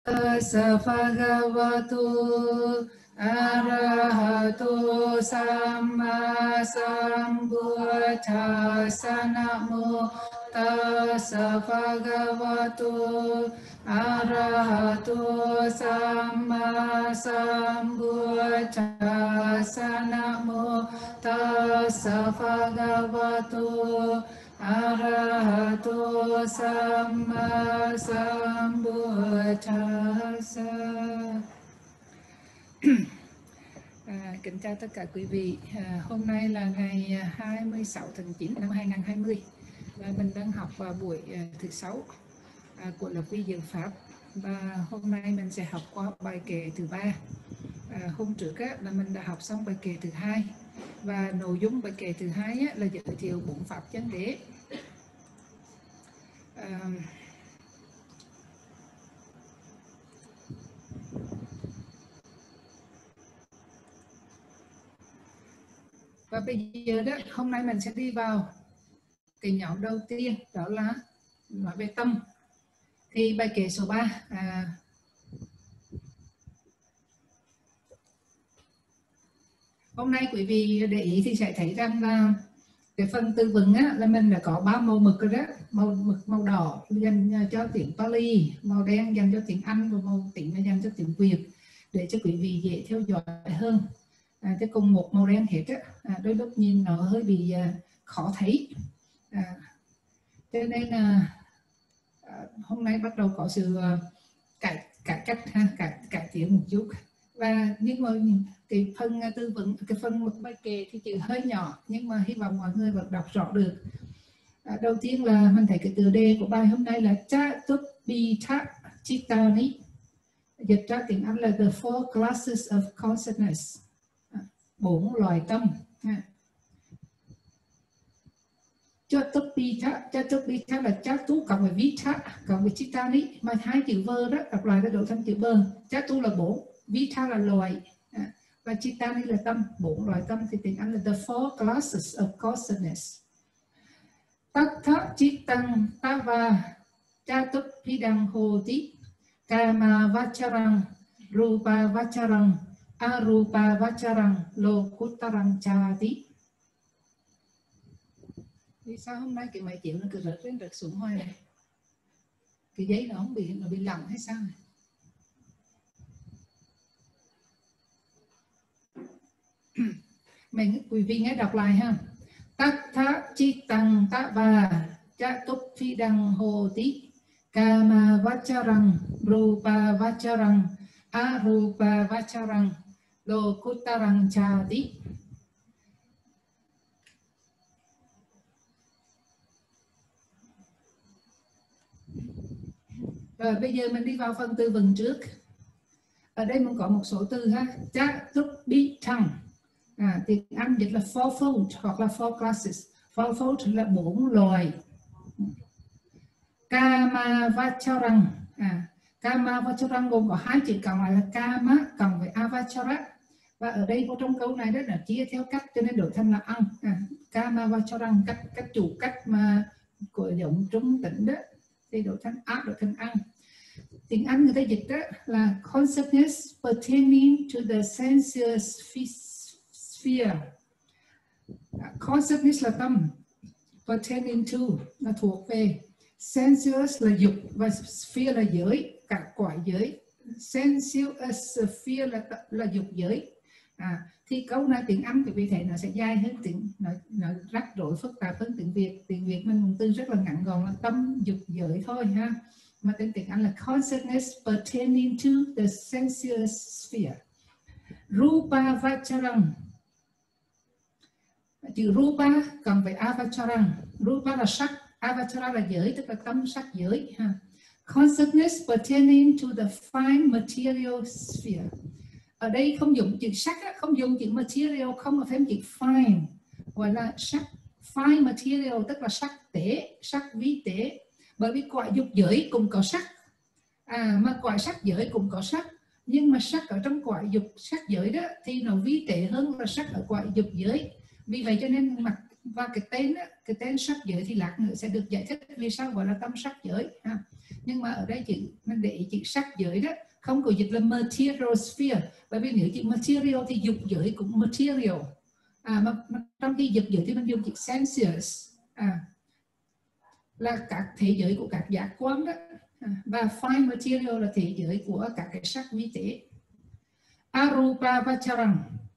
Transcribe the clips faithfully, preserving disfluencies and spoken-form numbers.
Tassa bhagavato arahato samma sambuddhassa. Namo tassa bhagavato arahato samma sambuddhassa. Namo tassa bhagavato arahato samma sambuddhassa. À, kính chào tất cả quý vị. À, hôm nay là ngày hai mươi sáu tháng chín năm hai nghìn không trăm hai mươi và mình đang học vào buổi à, thứ sáu à, của lập quy diệu pháp, và hôm nay mình sẽ học qua bài kệ thứ ba. À, hôm trước á, là mình đã học xong bài kệ thứ hai, và nội dung bài kệ thứ hai á, là giới thiệu bốn pháp chân đế. À, và bây giờ đó, hôm nay mình sẽ đi vào cái nhóm đầu tiên, đó là nói về tâm. Thì bài kệ số ba, à, hôm nay quý vị để ý thì sẽ thấy rằng là cái phần tư vấn á, là mình đã có ba màu mực rồi đó. Màu mực màu đỏ dành cho tiếng Pali, màu đen dành cho tiếng Anh, và màu tím là dành cho tiếng Việt, để cho quý vị dễ theo dõi hơn. À, chứ cùng một màu đen hết á, à, đôi lúc nhìn nó hơi bị à, khó thấy. À, cho nên là à, hôm nay bắt đầu có sự à, cải cải cách ha, cải cải tiến một chút. Và nhưng mà cái phần tư vấn, cái phần một bài kệ thì chữ hơi nhỏ, nhưng mà hy vọng mọi người vẫn đọc rõ được. À, đầu tiên là mình thấy cái tựa đề của bài hôm nay là Chatupita Chittani, dịch ra tiếng Anh là The Four Classes of Consciousness, bốn loại tâm. Chatupita, Chatupita là Chatu cộng với Vita cộng với Chittani, mà hai chữ vơ đó đọc lại đã đổi thành chữ bờ. Chatu là bốn, Vita là loại, à, và Chittani là tâm, bốn loại tâm thì tiếng Anh là The Four Classes of Consciousness. Tattha Chittang Tava Chatupidang Hoti Kama Vacharang Rupa Vacharang Arupa Vacharang Lokutarang Chati. Vì sao hôm nay cái máy chiếu nó cứ rớt lên rớt xuống hoài này? Cái giấy nó không bị, nó bị lỏng hay sao này? Mình quý vị nghe đọc lại ha. Tattha Chittang Tava Chatupidang Hoti Kama Vacharang Rupa Vacharang Arupa Vacharang Lokutarang Chati. Rồi bây giờ mình đi vào phần tư vấn trước. Ở đây mình có một số từ ha. Chatupidang, à, tiếng Anh dịch là fourfold hoặc là four classes. Fourfold là bốn loài. Kama Vacharang, à, Kama Vacharang gồm có hai chữ cộng lại là Kama cộng với Avachara, và ở đây trong câu này đó là chia theo cách cho nên đổi thành là ăn. À, Kama Vacharang cách cách chủ cách mà của giống trung tính đó thì đổi thành áp, đổi thành ăn. Tiếng Anh người ta dịch đó là consciousness pertaining to the sensuous sphere. Consciousness là tâm, pertaining to là thuộc về, sensuous là dục, và sphere là giới, cả cõi giới. Sensuous sphere là là dục giới. À, thì câu này tiếng Anh thì vì thế nó sẽ dài hơn tiếng, nó, nó rắc rối phức tạp hơn tiếng Việt. Tiếng Việt mình dùng từ rất là ngắn gọn là tâm dục giới thôi ha. Mà tên tiếng Anh là consciousness pertaining to the sensuous sphere. Rupa Vacharang, chữ Rupa cộng với Avacharang. Rupa là sắc, Avachara là giới, tức là tâm sắc giới ha. Consciousness pertaining to the fine material sphere. Ở đây không dùng chữ sắc, không dùng chữ material, không có thêm chữ fine, gọi là sắc. Fine material tức là sắc tế, sắc vi tế. Bởi vì cõi dục giới cũng có sắc, à, mà cõi sắc giới cũng có sắc, nhưng mà sắc ở trong cõi dục sắc giới đó thì nó vi tế hơn là sắc ở cõi dục giới. Vì vậy cho nên mặt và cái tên cái tên sắc giới thì lát nữa sẽ được giải thích vì sao gọi là tâm sắc giới ha. nhưng mà ở đây chữ mình để chữ sắc giới đó không có dịch là material sphere, bởi vì nếu chữ material thì dục giới cũng material, à, mà, mà trong khi dục giới thì mình dùng chữ sensuous, à, là các thế giới của các giác quan đó, à, và fine material là thế giới của các cái sắc vi tế. Arupa Vacharang,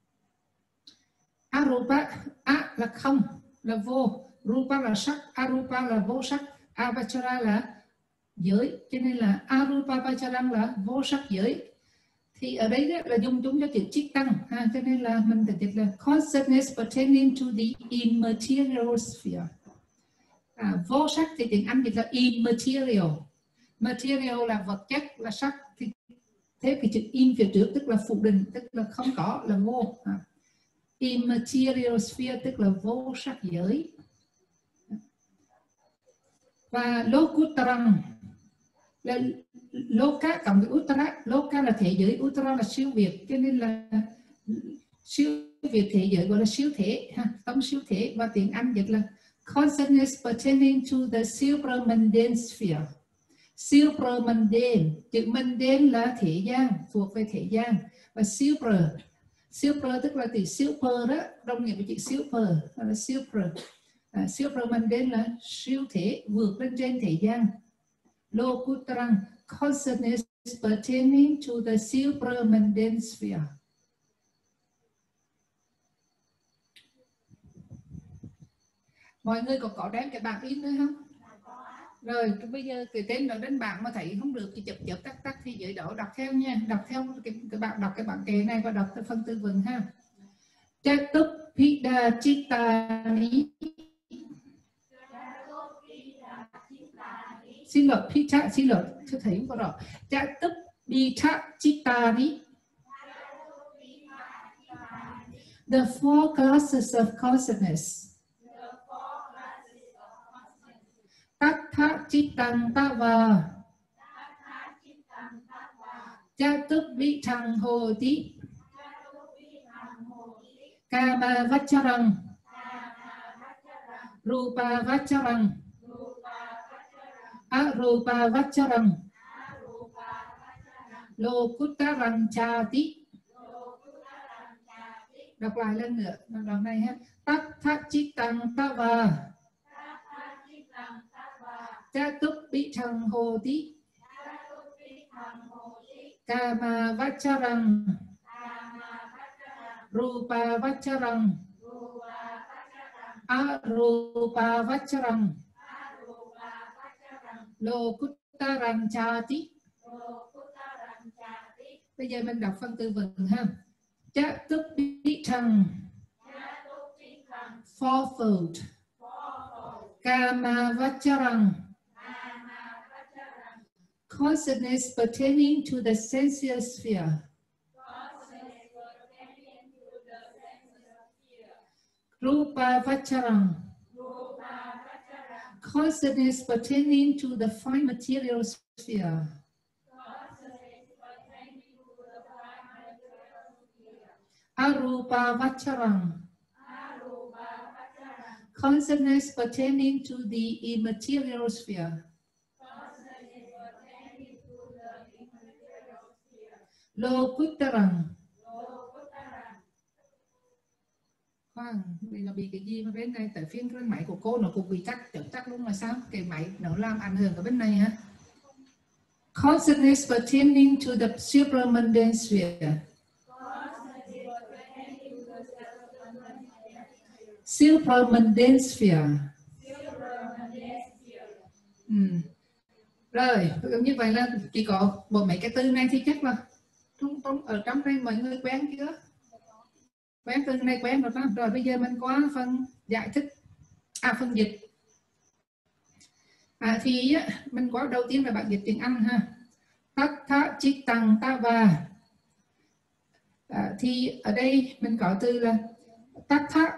Arupa, a là không, là vô, rupa là sắc, arupa là vô sắc, avachara là giới, cho nên là arupa vacharang là vô sắc giới. Thì ở đây là dùng chúng cho chữ chích tăng, ha, cho nên là mình phải dịch là consciousness pertaining to the immaterial sphere. À, vô sắc thì tiếng Anh dịch là immaterial, material là vật chất, là sắc, thì thế cái chữ in phía trước tức là phủ định, tức là không có, là vô. À, immaterial sphere tức là vô sắc giới. Và Lokutarang là Loka cộng với Uttara, Loka là thế giới, Uttara là siêu việt, cho nên là siêu việt thế giới gọi là siêu thế, ha, tông siêu thế, và tiếng Anh dịch là consciousness pertaining to the supramundane sphere. Supramundane, chữ mundane là thế gian, thuộc về thế gian, và super, super tức là từ super đó, đồng nghĩa với chữ super, là super. À, supramundane là siêu thế, vượt lên trên thế gian. Lokutarang, consciousness pertaining to the supramundane sphere. Mọi người có có đem cái bảng in nữa không? Rồi bây giờ cái tên nó đến bảng mà thấy không được thì chụp chụp tắt tắt thì dưới đó đọc theo nha, đọc theo cái, cái bạn đọc cái bảng kệ này và đọc cái phần tư vấn ha. Chatupida Chittani, xin lỗi, Pita, xin lỗi, chưa thấy không có rõ. Chatupida Chittani, the four classes of consciousness. Tattha Chittang Tava, Chatupitang Hoti, Kama Vacharang, Rupa Vacharang, Arupa Vacharang, Lokutarang Chati. Đọc lại lần nữa đoạn này ha. Tattha Chittang Tava, Chatupitang Hoti, Kama Vacharang, Rupa Vacharang, Arupa Vacharang, Lokutarang Chati. Bây giờ mình đọc phân tư vựng ha. Chatupitang, fourfold. Kama Vacharang, consciousness pertaining to the sensuous sphere. Rupa Vacharang, consciousness pertaining to the fine material sphere. Arupa Vacharang, consciousness pertaining to the immaterial sphere. Lokutarang, khoan, đây là bị cái gì mà bên này tại phiên cái máy của cô nó cũng bị tắt, chậm tắt luôn là sao? Cái máy nó làm ảnh hưởng ở bên này hả? Consciousness pertaining to the supramundane sphere. Supramundane sphere. Ừ. Rồi, như vậy là chỉ có một mấy cái từ này thì chắc là trong, trong, ở trong đây mọi người quen chưa? Quen từ này quen rồi đó. Rồi bây giờ mình qua phần giải thích, à phần dịch. À, thì mình có đầu tiên là bạn dịch tiếng Anh ha. Tattha Chittang Tava. À, thì ở đây mình có từ là Tattha,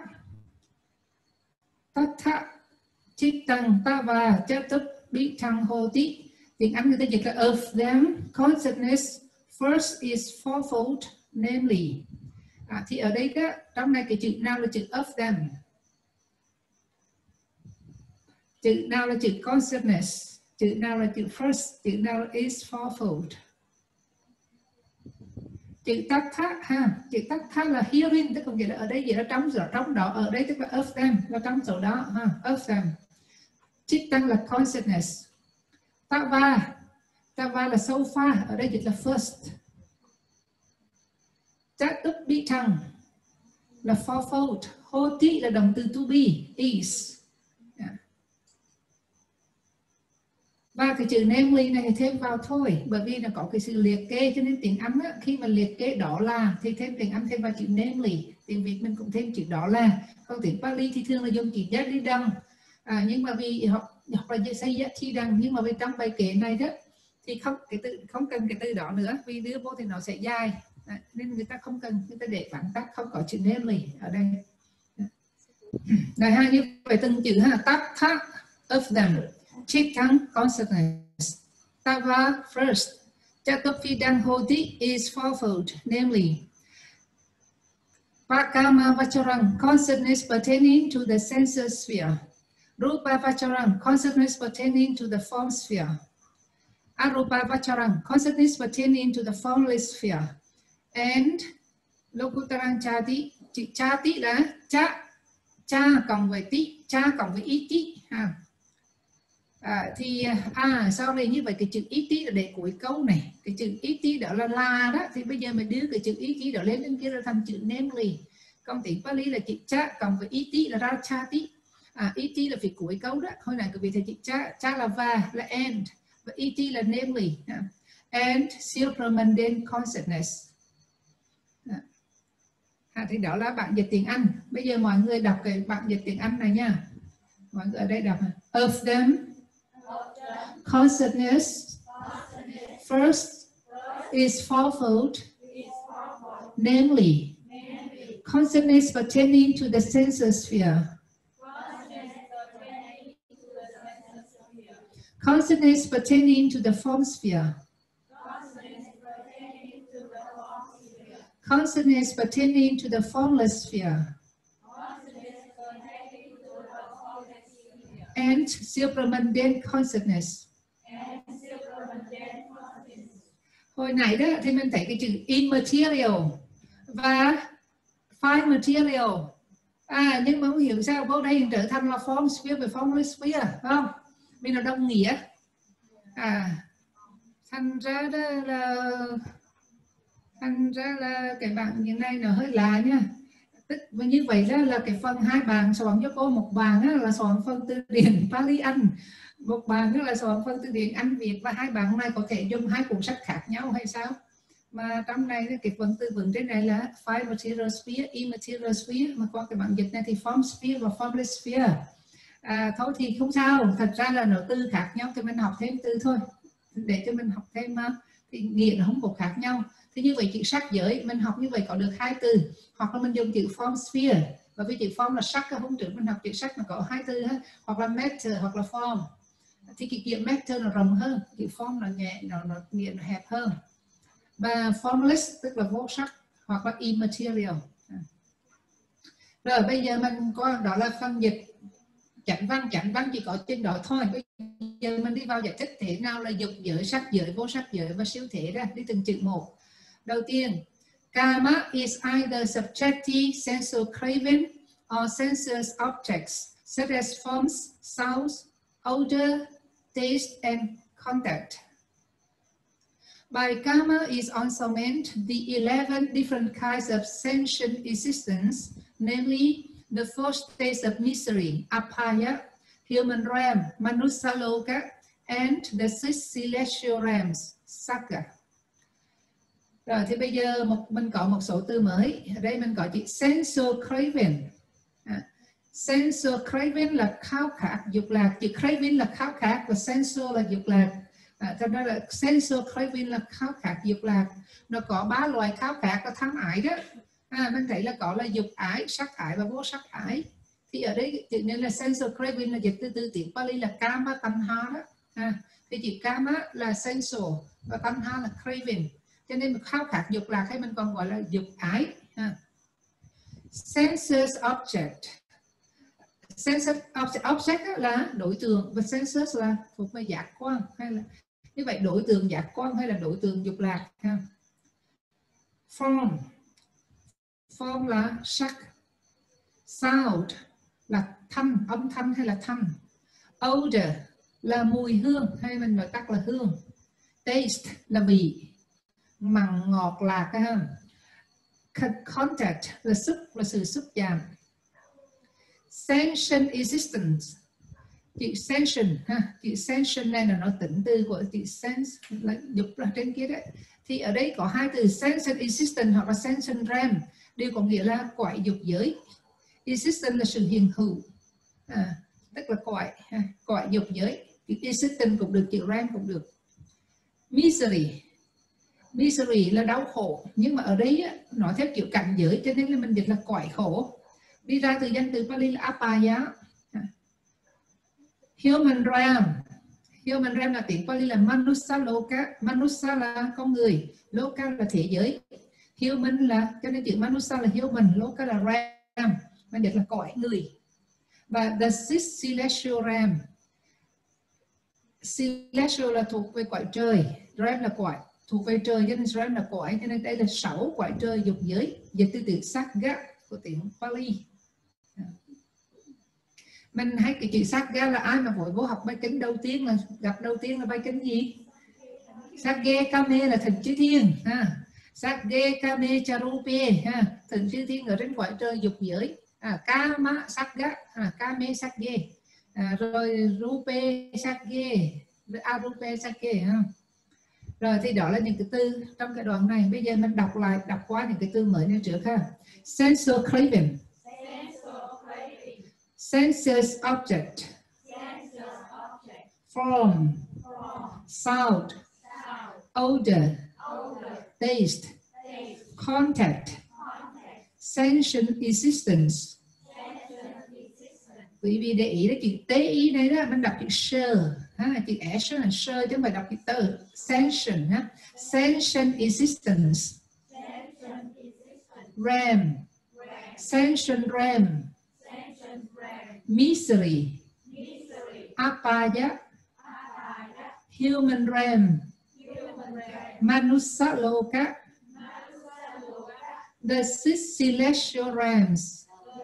Tattha Chittang Tava Chatupitang Hoti. Tiếng Anh người ta dịch là of them consciousness first is fourfold, namely. À, thì ở đây đó, trong này cái chữ nào là chữ of them, chữ nào là chữ consciousness, chữ nào là chữ first, chữ nào là is fourfold. Chữ tatha ha, chữ tatha là herein, tức có nghĩa là ở đây gì đó trong ở trong đó, ở đây tức là of them, là trong chỗ đó ha, of them. Chittang là consciousness. Tava, tava là so far, ở đây dịch là first. Chatupitang là fourfold. Hoti là động từ to be, is. Yeah. Và cái chữ namely này thì thêm vào thôi, bởi vì nó có cái sự liệt kê, cho nên tiếng Anh á, khi mà liệt kê đó là thì thêm tiếng Anh thêm vào chữ namely, tiếng Việt mình cũng thêm chữ đó là. Còn tiếng Pali thì thường là dùng chữ giác đi đằng. À, nhưng mà vì học học là xây giác chi đằng, nhưng mà bên trong bài kể này đó thì không cái từ không cần cái từ đó nữa, vì đưa vô thì nó sẽ dài. À, nên người ta không cần, người ta để vắn tắt không có chữ namely ở đây. Rồi ha, như vậy từng chữ ha, tatha of them, chittang consciousness, tava first, chatupidang hoti is fourfold, namely pakama vacharang, consciousness pertaining to the senses sphere, rupa vacharang, consciousness pertaining to the form sphere, arupa vacharang, consciousness pertaining to the formless sphere, and lokutarang chati, chati là cha, cha cộng với tí, cha cộng với ý tí ha. À, thì à sorry, như vậy cái chữ ý tí là để cuối câu này, cái chữ ý tí đó là la đó, thì bây giờ mình đưa cái chữ ý tí đó lên bên kia ra thành chữ namely. Còn tiếng Pali là chữ cha cộng với ý tí là ra cha tí. À, ý tí là phía cuối câu đó, hồi nãy quý vị thấy chữ cha, cha là và là and, và ý tí là namely. And supramundane consciousness. À, thì đó là bản dịch tiếng Anh. Bây giờ mọi người đọc cái bản dịch tiếng Anh này nha. Mọi người ở đây đọc of them, consciousness first is fourfold, namely consciousness pertaining to the senses sphere, consciousness pertaining to the form sphere, consciousness pertaining to the formless sphere, and supramundane consciousness. Hồi nãy đó thì mình thấy cái chữ immaterial và fine material. À, nhưng mà không hiểu sao vô đây trở thành là form sphere và formless sphere, phải không? Vì nó đồng nghĩa. À, thành ra đó là thành ra là cái bảng như này nó hơi lạ nha. Tức như vậy đó là cái phần hai bàn soạn cho cô, một bàn là soạn phần từ điển Pali Anh, một bàn là soạn phần từ điển Anh Việt, và hai bàn này có thể dùng hai cuốn sách khác nhau hay sao? Mà trong này cái phần từ vựng trên này là five material sphere, immaterial sphere, mà qua cái bản dịch này thì form sphere và formless sphere. À, thôi thì không sao, thật ra là nó từ khác nhau thì mình học thêm từ thôi, để cho mình học thêm thì nghĩa nó không có khác nhau. Thì như vậy chữ sắc giới mình học như vậy có được hai từ, hoặc là mình dùng chữ form sphere, và vì chữ form là sắc, hôm trước mình học chữ sắc nó có hai từ hết, hoặc là matter hoặc là form. Thì cái chữ matter nó rộng hơn, chữ form là nhẹ, nó, nó nghĩa nó hẹp hơn. Và formless tức là vô sắc, hoặc là immaterial. Rồi bây giờ mình có đó là phân dịch chánh văn. Chánh văn chỉ có trên đó thôi. Bây giờ mình đi vào giải thích thế nào là dục giới, sắc giới, vô sắc giới và siêu thể ra, đi từng chữ một. Đầu tiên, Kama is either subjective sensual craving or sensuous objects such as forms, sounds, odor, taste, and contact. By Kama is also meant the eleven different kinds of sentient existence, namely the four states of misery, apaya, human realm, manusaloka, and the six celestial realms, sakha. Rồi thì bây giờ một, mình có một số từ mới. Ở đây mình có chữ sensual craving. À, sensual craving là khao khát, dục lạc. Chữ craving là khao khát và sensual là dục lạc. À, cho nên là sensual craving là khao khát, dục lạc. Nó có ba loại khao khát và tham ái đó. À, mình thấy là có là dục ái, sắc ái và vô sắc ái. Thì ở đây chữ nên là sensual craving là dịch từ từ tiếng Pali là kama tanha đó. À, thì chữ kama là sensual và tanha là craving. Cho nên khao khát dục lạc hay mình còn gọi là dục ái. À. Sensuous object. sensus object, object là đối tượng và sensus là thuộc về giác quan, hay là như vậy đối tượng giác quan hay là đối tượng dục lạc ha. Form, form là sắc. Sound là thanh, âm thanh hay là thanh. Odor là mùi hương hay mình gọi tắt là hương. Taste là vị, mặn ngọt lạc ha. Contact là xúc, là sự xúc chạm. Sensation existence, chữ sensation ha, chữ sensation này là nó tính từ của chữ sense là dục là trên kia đấy. Thì ở đây có hai từ sensation existence hoặc là sensation realm đều có nghĩa là cõi dục giới. Existence là sự hiện hữu, à, tức là cõi ha, cõi dục giới. Chữ existence cũng được, chữ realm cũng được. Misery, misery là đau khổ, nhưng mà ở đây á, nói theo kiểu cảnh giới cho nên là mình dịch là cõi khổ. Đi ra từ danh từ Pali là apaya. Human realm, human realm là tiếng Pali là manusa loka. Manusa là con người, loka là thế giới. Human là, cho nên chữ manusa là human, loka là realm, mình dịch là cõi người. Và the sixth celestial realm, celestial là thuộc về cõi trời, realm là cõi thuộc về trời, cho nên realm là cõi, cho nên đây là sáu cõi trời dục giới, dịch từ từ Sakga của tiếng Pali. Mình hay cái chữ Sakga là ai mà vội vô học bài kính đầu tiên là gặp đầu tiên là bài kính gì? Sakge Kame là thần chư thiên ha. Sakge Kame Charupe ha, thần chư thiên ở trên cõi trời dục giới. À, Kama Sakga, à, Kame Sakge, à, rồi Rupe Sakge, Arupe Sakge ha. Rồi thì đó là những cái từ trong cái đoạn này. Bây giờ mình đọc lại, đọc qua những cái từ mới như trước ha. Sensual craving, sensuous object, form, sound, odor, taste, contact, sensation existence. Quý vị để ý đó, chữ T I này đó mình đọc chữ sơ ha, chữ S là sơ chứ không phải đọc chữ tơ. Sensation ha, sensation existence, realm, sensation realm, misery, apaya, human realm, manusa loka, the six celestial realms.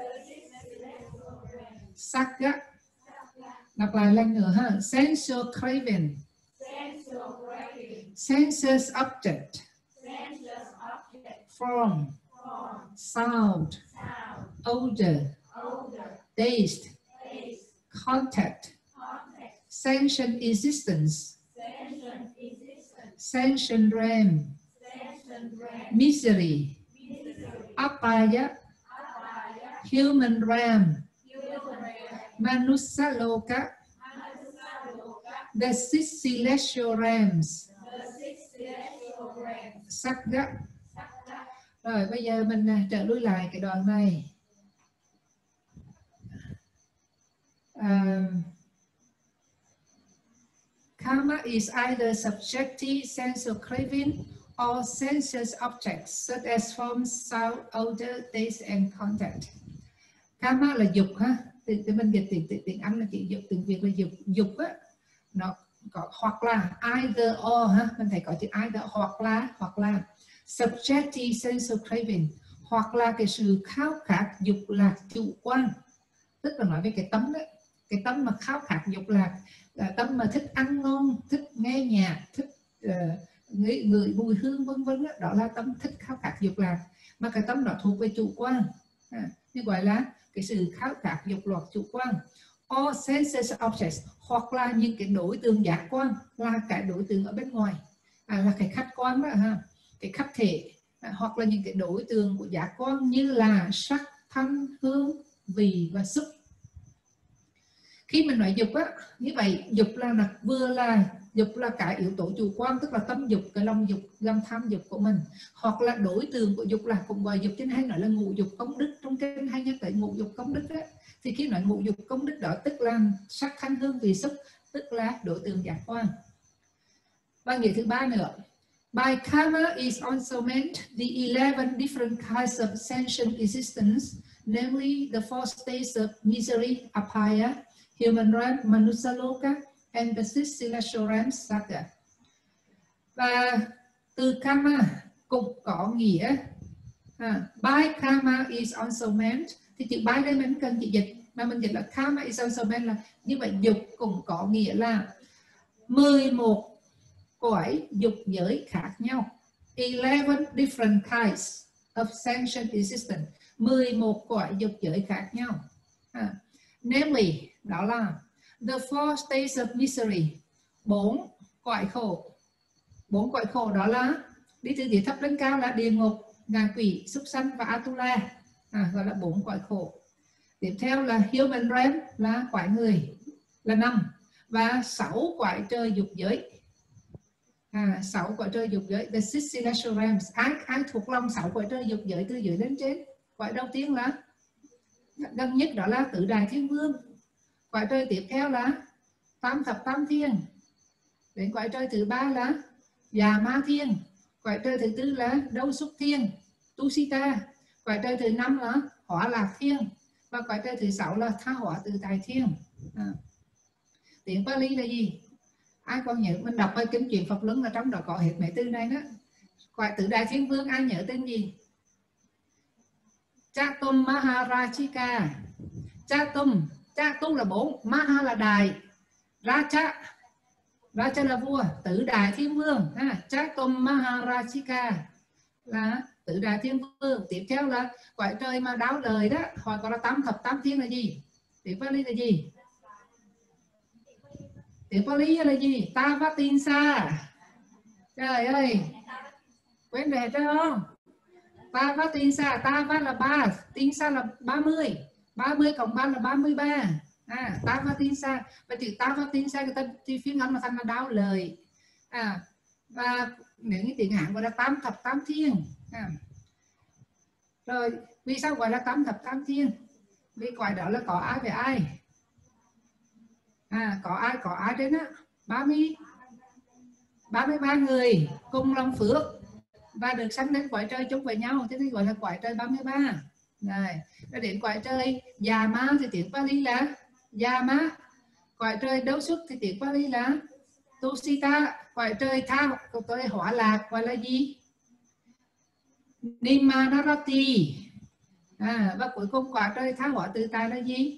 Sakga, đọc lại lần nữa ha. Sensual craving, sensuous object, form, sound, odor, taste, contact, sensation existence, sensation realm, misery, apaya, human realm, manusa loka, the six celestial realms. Sakga. Rồi bây giờ mình trở lui lại cái đoạn này. Um, Karma is either subjective sensual craving or sensuous objects such as form, sound, odor, taste and contact. Karma là dục ha. Thì mình dịch tiếng, tiếng, tiếng Anh là chỉ dục, tiếng Việt là dục. Dục á, nó có hoặc là either or ha, mình thấy có chữ either hoặc là hoặc là subjective sensual craving, hoặc là cái sự khao khát dục lạc chủ quan, tức là nói về cái tấm đấy, cái tấm mà khao khát dục lạc, tấm mà thích ăn ngon, thích nghe nhạc, thích uh, ngửi, ngửi mùi hương vân vân, đó, đó là tấm thích khao khát dục lạc, mà cái tấm đó thuộc về chủ quan, à, như gọi là cái sự khao khát dục lạc chủ quan. Or senses objects, hoặc là những cái đối tượng giác quan, là cái đối tượng ở bên ngoài, à, là cái khách quan đó ha, cái khách thể, à, hoặc là những cái đối tượng của giác quan như là sắc, thanh, hương, vị và xúc. Khi mình nói dục á, như vậy dục là, là vừa là dục là cái yếu tố chủ quan, tức là tâm dục, cái lòng dục, lòng tham dục của mình, hoặc là đối tượng của dục là cũng gọi dục, trên hay nói là ngũ dục công đức, trong kinh hay nhắc tới ngũ dục công đức đó. Thì khi nói ngũ dục công đức đó tức là sắc, thanh, hương, vị, xúc, tức là đối tượng giác quan. Và nghĩa thứ ba nữa, by karma is also meant the eleven different kinds of sentient existence namely the four states of misery, apaya, human realm, manusaloka, and the six celestial realms, saga. Và từ karma cũng có nghĩa à, by karma is also meant, thì chữ by đây mình cần chữ dịch, mà mình dịch là karma is also meant là như vậy. Dục cũng có nghĩa là mười một cõi dục giới khác nhau, eleven different kinds of sentient existence, mười một cõi dục giới khác nhau. À, namely, đó là the four states of misery, bốn cõi khổ. Bốn cõi khổ đó là đi từ địa thấp đến cao là địa ngục, ngạ quỷ, súc sanh và Atula, à, gọi là bốn cõi khổ. Tiếp theo là human realm là cõi người là năm, và sáu cõi trời dục giới. À, sáu cõi trời dục giới, the six celestial realms. Ai ai thuộc lòng sáu cõi trời dục giới từ dưới đến trên? Cõi đầu tiên là gần nhất đó là Tứ Đại Thiên Vương. Cõi trời tiếp theo là Tam Thập Tam Thiên. Đến cõi trời thứ ba là Già Ma Thiên. Cõi trời thứ tư là Đâu Xúc Thiên, Tusita. Cõi trời thứ năm là Hỏa Lạc Thiên, và cõi trời thứ sáu là Tha Hỏa Tự Tại Thiên. À. Tiếng Pali là gì? Ai còn nhớ? Mình đọc bài kinh chuyện Phật Luân là trong đó có hết mấy từ này đó. Cõi Tứ Đại Thiên Vương ai nhớ tên gì? Chatum Maharajika. Chatum, Chatum là bốn, Maha là đại, Raja, Raja là vua, Tứ Đại Thiên Vương. À, Chatum Maharajika là Tứ Đại Thiên Vương. Tiếp theo là cõi trời mà đáo đời đó, họ gọi là Tam Thập Tam Thiên là gì? Tiếng Pali là gì? Tiếng Pali là gì? Tavatinsa. Trời ơi, quên đề chưa không? Tavatinsa, Tava là ba, Tinsa là ba mươi, ba mươi cộng ba là ba mươi ba. À, Tavatinsa, và chữ Tavatinsa người ta thì phiên âm là thành là đáo lời. À, và nếu như tiếng Hán gọi là Tam Thập Tam Thiên. À. Rồi, vì sao gọi là Tam Thập Tam Thiên? Vì gọi đó là có ai về ai? À, có ai, có ai đến á? ba mươi, ba mươi ba người cùng lòng phước và được sanh đến cõi trời chung với nhau, thế nên gọi là cõi trời ba mươi ba. Rồi, rồi đến cõi trời Già Ma thì tiếng Pali là Già Ma. Cõi trời Đấu Xuất thì tiếng Pali là Tusita. Cõi trời Tha, cõi trời Hỏa Lạc gọi là gì? Nimanarati. À, và cuối cùng cõi trời Tha Hỏa Tự Tại là gì?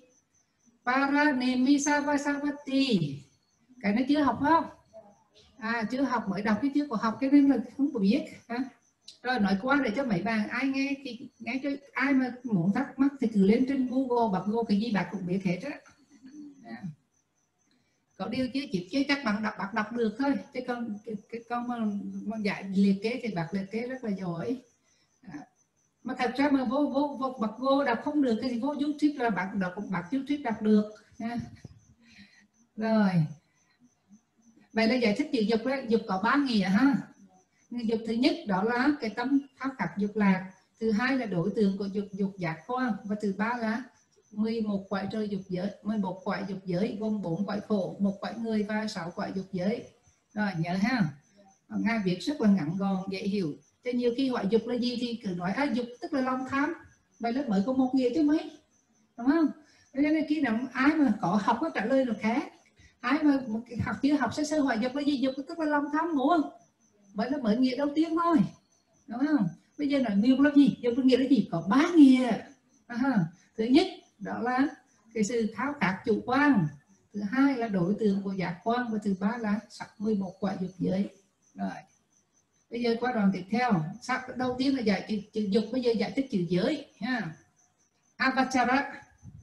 Paranamisavasavati. Cái này chưa học không? À, chưa học, mới đọc cái chưa có học, cái nên là không có biết. À, rồi nói qua để cho mấy bạn ai nghe thì nghe cho ai mà muốn thắc mắc thì cứ lên trên Google, bật Google cái gì bạn cũng biết hết á. À. Có điều chứ chỉ chứ chắc bạn đọc bạn đọc được thôi, chứ con cái, cái con mà, mà dạy liệt kế thì bạn liệt kế rất là giỏi. À. Mà thật ra mà vô vô vô bật vô đọc không được thì vô YouTube là bạn đọc bạn YouTube đọc được. À. Rồi. Vậy là giải thích chữ dục đó, dục có ba nghĩa ha. Dục thứ nhất đó là cái tâm thao khắc dục lạc, thứ hai là đối tượng của dục dục giác quan, và thứ ba là mười một cõi trời dục giới, mười một cõi dục giới gồm bốn cõi khổ, một cõi người và sáu cõi dục giới. Rồi nhớ ha. Ngài viết rất là ngắn gọn dễ hiểu. Cho nhiều khi hỏi dục là gì thì cứ nói à, dục tức là lòng tham. Vậy là mới có một nghĩa chứ mấy, đúng không? Nên khi nào ai mà có học có trả lời được khác. Ai mà học chưa học sơ sơ hỏi dục là gì? Dục tức là lòng tham đúng không? Vậy là mới nghĩa đầu tiên thôi, đúng không? Bây giờ nói dục là gì? Dục là nghĩa là gì? Có ba nghĩa. À, thứ nhất đó là cái sự tháo khát chủ quan, thứ hai là đối tượng của giác quan, và thứ ba là sắc mười một quả dục giới. Rồi bây giờ qua đoạn tiếp theo. Sắc đầu tiên là giải chữ, chữ dục, bây giờ giải thích chữ giới ha. Avachara.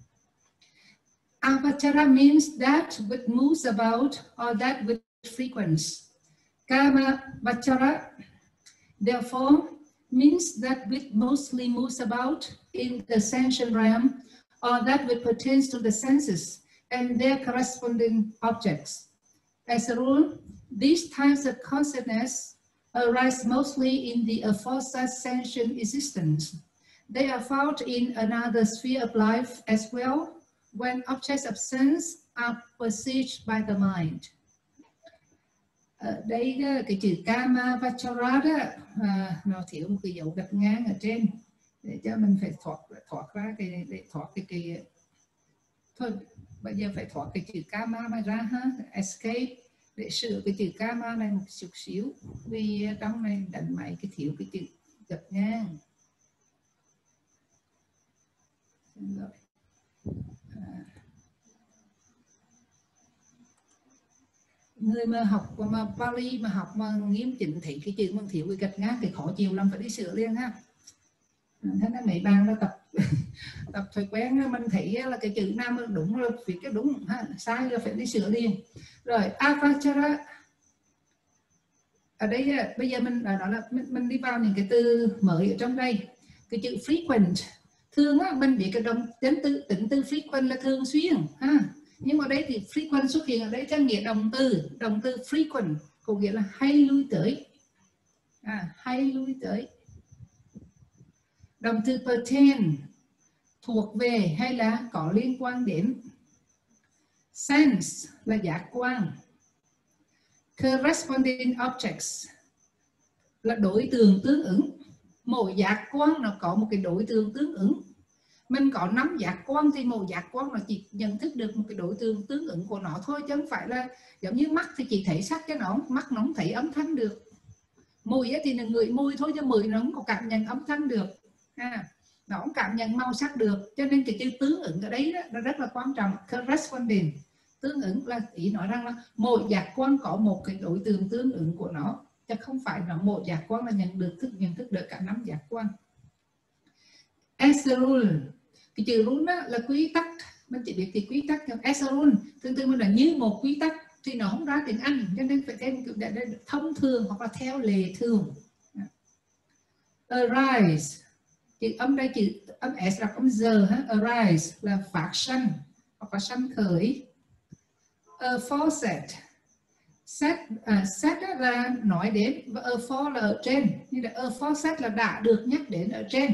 Avachara means that which moves about or that which frequents. Kama vachara therefore means that which mostly moves about in the sentient realm, or that which pertains to the senses and their corresponding objects. As a rule, these types of consciousness arise mostly in the aforesaid sentient existence. They are found in another sphere of life as well, when objects of sense are perceived by the mind. Ở đây đó, cái chữ kama vachara đó, à, nó thiếu một cái dấu gạch ngang ở trên. để cho mình phải thoát thoát ra cái để thoát cái cái thôi bây giờ phải thoát cái chữ karma này ra ha, escape để sửa cái chữ karma này một chút xíu vì trong này đánh máy cái thiếu cái chữ gạch ngang. Rồi. À. Người mà học mà Pali mà học mà nghiêm chỉnh thấy cái chữ mà thiếu cái gạch ngang thì khó chịu lắm, phải đi sửa liền ha. Thế nên mấy bạn đã tập tập thói quen mình thấy là cái chữ nào mà đúng là viết cái đúng ha, sai là phải đi sửa liền. Rồi avachara ở đây bây giờ mình đó là mình, mình đi vào những cái từ mới ở trong đây. Cái chữ frequent thường á, mình biết cái động tính từ tính từ frequent là thường xuyên ha, nhưng mà đây thì frequent xuất hiện ở đây theo nghĩa động từ, động từ frequent có nghĩa là hay lui tới, à, hay lui tới. Động từ pertain thuộc về hay là có liên quan đến. Sense là giác quan. Corresponding objects là đối tượng tương ứng. Mỗi giác quan nó có một cái đối tượng tương ứng. Mình có năm giác quan thì mỗi giác quan nó chỉ nhận thức được một cái đối tượng tương ứng của nó thôi, chứ không phải là giống như mắt thì chỉ thấy sắc cái nó, mắt nó không thấy âm thanh được. Mùi thì là ngửi mùi thôi, chứ mùi nó không có cảm nhận âm thanh được. À, nó không cảm nhận màu sắc được, cho nên cái chữ tương ứng ở đấy đó, nó rất là quan trọng. Corresponding tương ứng là ý nói rằng là mỗi giác quan có một cái đối tượng tương ứng của nó, chứ không phải là mỗi giác quan là nhận được thức nhận thức được cả năm giác quan. As a rule, cái chữ rule đó là quy tắc, mình chỉ biết thì quy tắc. As a rule thường thường mình là như một quy tắc thì nó không ra tiếng Anh, cho nên phải thêm thông thường hoặc là theo lệ thường. Arise, chữ âm đây chữ âm s là âm giờ ha. Arise là phát sanh hoặc là sanh khởi. A faucet, set à, set là nói đến, và a for là ở trên, như là a faucet là đã được nhắc đến ở trên.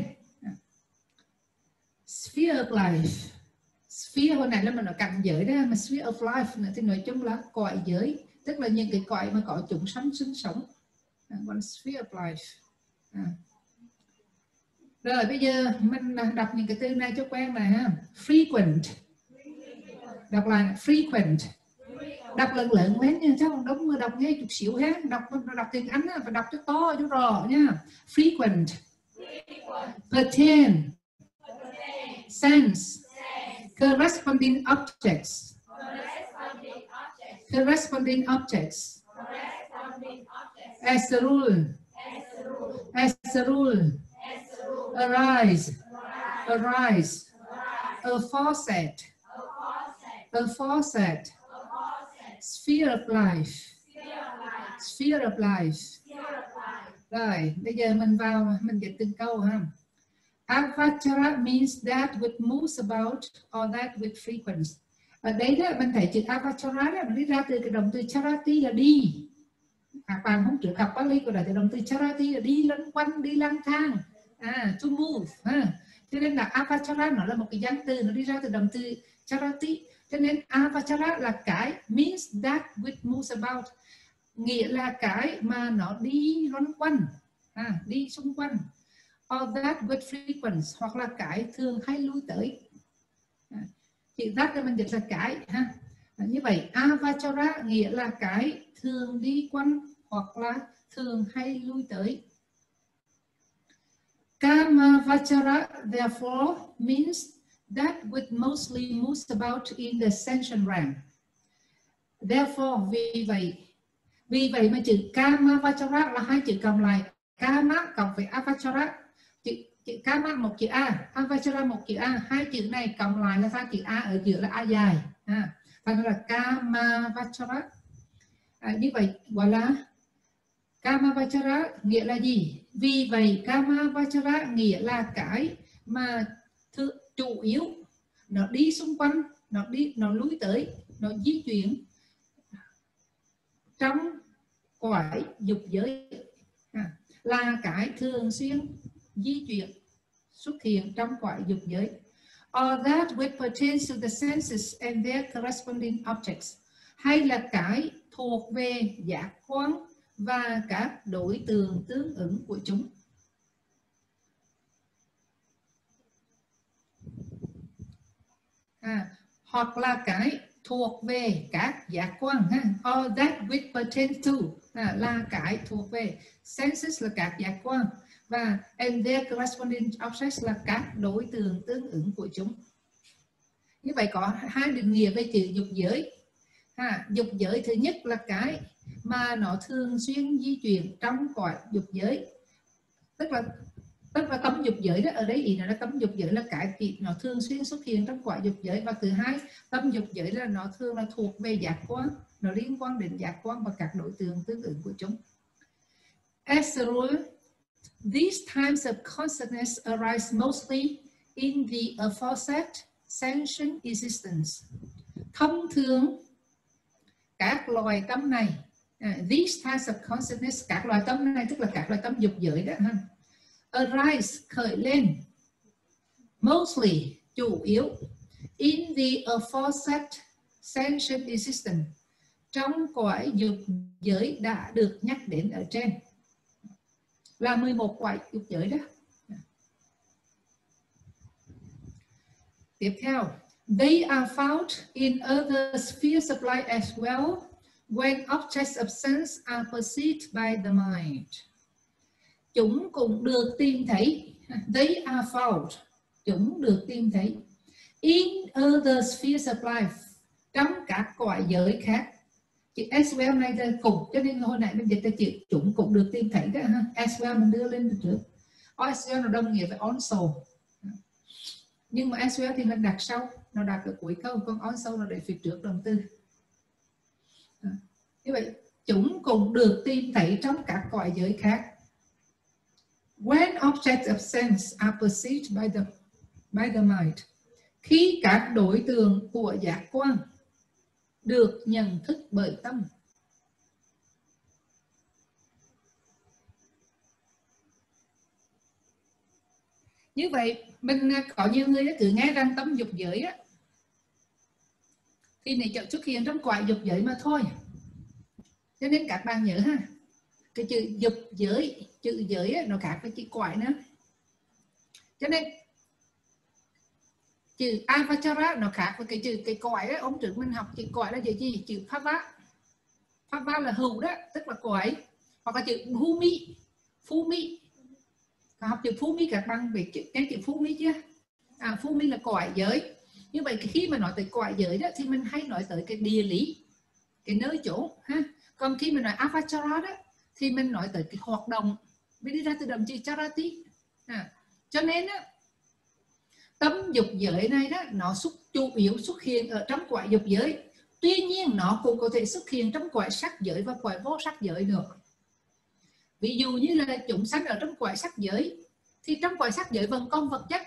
Sphere of life, sphere hồi nãy là mình ở cạnh giới đó, mà sphere of life nữa thì nói chung là cõi giới, tức là những cái cõi mà có chúng sanh sinh sống. One sphere of life. À. Rồi bây giờ mình đọc những cái từ này cho quen này ha. Frequent, đọc là frequent, đọc lần lớn lên nha, chắc không đúng, đọc nghe chút xíu ha, đọc đọc tiếng Anh phải đọc cho to cho rõ nha. Frequent, pertain, sense, corresponding objects, corresponding objects, as a rule, as a rule, arise, arise, a faucet, a faucet, sphere of life, sphere of life. Rồi bây giờ mình vào mình dịch từng câu ha. Avachara means that which moves about or that which frequents. Ở đây đó mình thấy chữ avachara đó mình đi ra từ cái động từ charati là đi. Các bạn hôm trước học Pali của đại động từ charati là đi lân quanh, đi lang thang, à, to move ha. Cho nên là avachara nó là một cái danh từ, nó đi ra từ động từ charati, cho nên avachara là cái means that which moves about, nghĩa là cái mà nó đi loanh quanh, à, đi xung quanh. Or that which frequents, hoặc là cái thường hay lui tới. À, chữ that là mình dịch là cái ha. À, như vậy avachara nghĩa là cái thường đi quanh hoặc là thường hay lui tới. Kamavachara therefore means that which mostly moves about in the sentient realm. Therefore, vì vậy, vì vậy mà chữ kamavachara là hai chữ cộng lại, kama cộng với avachara. Chữ, chữ kama một chữ a, avachara một chữ a, hai chữ này cộng lại là ra chữ a ở giữa là a dài, à, thành là kamavachara. À, như vậy gọi là kamavachara nghĩa là gì? Vì vậy kamavachara nghĩa là cái mà thứ, chủ yếu nó đi xung quanh, nó đi, nó lui tới, nó di chuyển trong cõi dục giới, à, là cái thường xuyên di chuyển xuất hiện trong cõi dục giới. Or that which pertains to the senses and their corresponding objects, hay là cái thuộc về giác quan và các đối tượng tương ứng của chúng. hoặc là cái thuộc về các giác quan ha, or that which pertains to à, là cái thuộc về, senses là các giác quan, và and their corresponding objects là các đối tượng tương ứng của chúng. Như vậy có hai định nghĩa về chữ dục giới. Ha, dục giới thứ nhất là cái mà nó thường xuyên di chuyển trong cõi dục giới, tức là tức là tấm dục giới đó, ở đây ý nó là tấm dục giới là cái gì nó thường xuyên xuất hiện trong cõi dục giới. Và thứ hai, tấm dục giới là nó thường là thuộc về giác quan, nó liên quan đến giác quan và các đối tượng tương ứng của chúng. As a rule, these types of consciousness arise mostly in the aforesaid sentient existence. Thông thường các loài tâm này, uh, these types of consciousness, các loài tâm này tức là các loài tâm dục giới đó ha, arise khởi lên, mostly chủ yếu, in the aforesaid sentient existence, trong cõi dục giới đã được nhắc đến ở trên, là mười một cõi dục giới đó. Tiếp theo, they are found in other spheres of life as well when objects of sense are perceived by the mind. Chúng cũng được tìm thấy, they are found, chúng được tìm thấy in other spheres of life, trong các cõi giới khác. Chữ as well này là cùng, cho nên hồi nãy mình dịch là chữ chúng cũng được tìm thấy đó ha. As well mình đưa lên trước, as well nó đồng nghĩa với also, nhưng mà as well thì nó đặt sau, nó đặt ở cuối câu, còn also là để phía trước động từ. Như vậy chúng cũng được tìm thấy trong các cõi giới khác. When objects of sense are perceived by the by the mind, khi các đối tượng của giác quan được nhận thức bởi tâm. Như vậy mình có nhiều người cứ nghe rằng tâm dục giới á, thì này xuất hiện trong cõi dục giới mà thôi. Cho nên các bạn nhớ ha, cái chữ dục giới, chữ giới á, nó khác với chữ cõi nữa. Cho nên chữ avachara nó khác với cái chữ cái cõi đó. Ông trước mình học chữ cõi là chữ gì? Chữ phava. Phava là hữu đó, tức là cõi. Hoặc là chữ bhumi, phumi. Học chữ phumi các bạn biết chữ cái chữ phumi chưa? À, phumi là cõi giới. Như vậy khi mà nói tới cõi giới đó thì mình hay nói tới cái địa lý, cái nơi chỗ ha. Còn khi mình nói avachara đó thì mình nói tới cái hoạt động, mình đi ra từ động chữ charati. À, cho nên á, tâm dục giới này đó nó xuất chủ yếu xuất hiện ở trong cõi dục giới. Tuy nhiên nó cũng có thể xuất hiện trong cõi sắc giới và cõi vô sắc giới được. Ví dụ như là chúng sanh ở trong cõi sắc giới thì trong cõi sắc giới vẫn còn vật chất,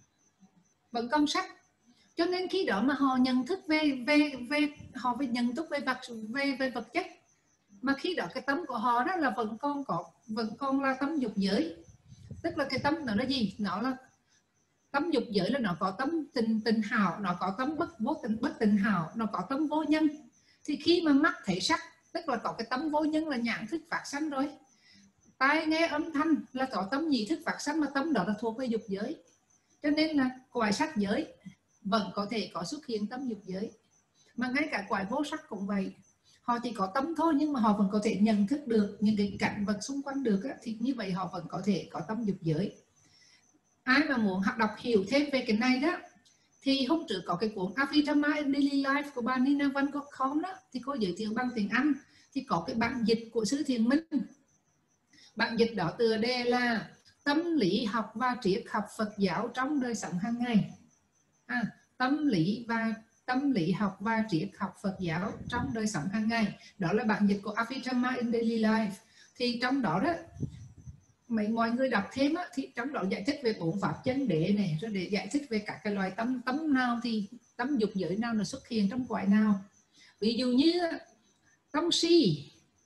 vẫn còn sắc. Cho nên khi đó mà họ nhận thức về về về họ về nhận thức về vật về về vật chất, mà khi đó cái tâm của họ đó là vẫn còn có vẫn còn là tâm dục giới. Tức là cái tâm nó là gì? Nó là tâm dục giới là nó có tâm tình tình hào, nó có tâm bất vô tình bất tình hào, nó có tâm vô nhân. Thì khi mà mắt thấy sắc, tức là có cái tâm vô nhân là nhãn thức phát sanh rồi. Tai nghe âm thanh là có tâm nhị thức phát sanh, mà tâm đó là thuộc về dục giới. Cho nên là cõi sắc giới vẫn có thể có xuất hiện tâm dục giới. Mà ngay cả cõi vô sắc cũng vậy. Họ chỉ có tâm thôi nhưng mà họ vẫn có thể nhận thức được những cái cảnh vật xung quanh được á, thì như vậy họ vẫn có thể có tâm dục giới. Ai mà muốn học đọc hiểu thêm về cái này đó thì hôm trước có cái cuốn Abhidhamma in Daily Life của bà Nina Van Gogh đó, thì cô giới thiệu bằng tiếng Anh, thì có cái bản dịch của Sư Thiền Minh. Bản dịch đó tựa đề là tâm lý học và triết học Phật giáo trong đời sống hàng ngày. À, tâm lý và tâm lý học và triết học Phật giáo trong đời sống hàng ngày. Đó là bản dịch của Abhidhamma in Daily Life. Thì trong đó đó mấy mọi người đọc thêm á, thì trong đó giải thích về bốn pháp chân đế này, rồi để giải thích về các cái loài tâm tâm nào thì tâm dục giới nào nó xuất hiện trong cõi nào. Ví dụ như tâm si,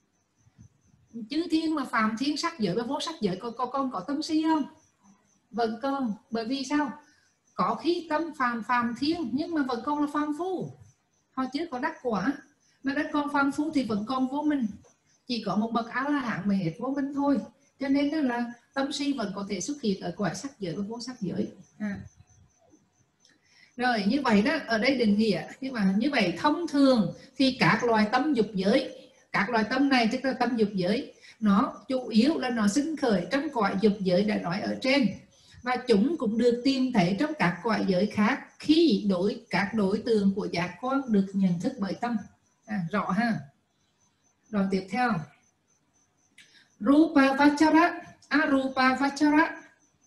chư thiên mà phàm thiên sắc giới và vô sắc giới có có con có tâm si không? Vẫn còn. Bởi vì sao? Có khi tâm phàm phàm thiên nhưng mà vẫn còn là phàm phu, họ chưa có đắc quả. Mà đã còn phàm phu thì vẫn còn vô minh, chỉ có một bậc A La Hán mà hết vô minh thôi. Cho nên đó là tâm si vẫn có thể xuất hiện ở cõi sắc giới và vô sắc giới. À. Rồi như vậy đó, ở đây định nghĩa, nhưng mà như vậy thông thường thì các loài tâm dục giới, các loài tâm này tức là tâm dục giới, nó chủ yếu là nó sinh khởi trong cõi dục giới đã nói ở trên, và chúng cũng được tìm thấy trong các cõi giới khác khi đối các đối tượng của giác quan được nhận thức bởi tâm. À, rõ ha. Rồi tiếp theo, Rupa Vachara, Arupa Vachara.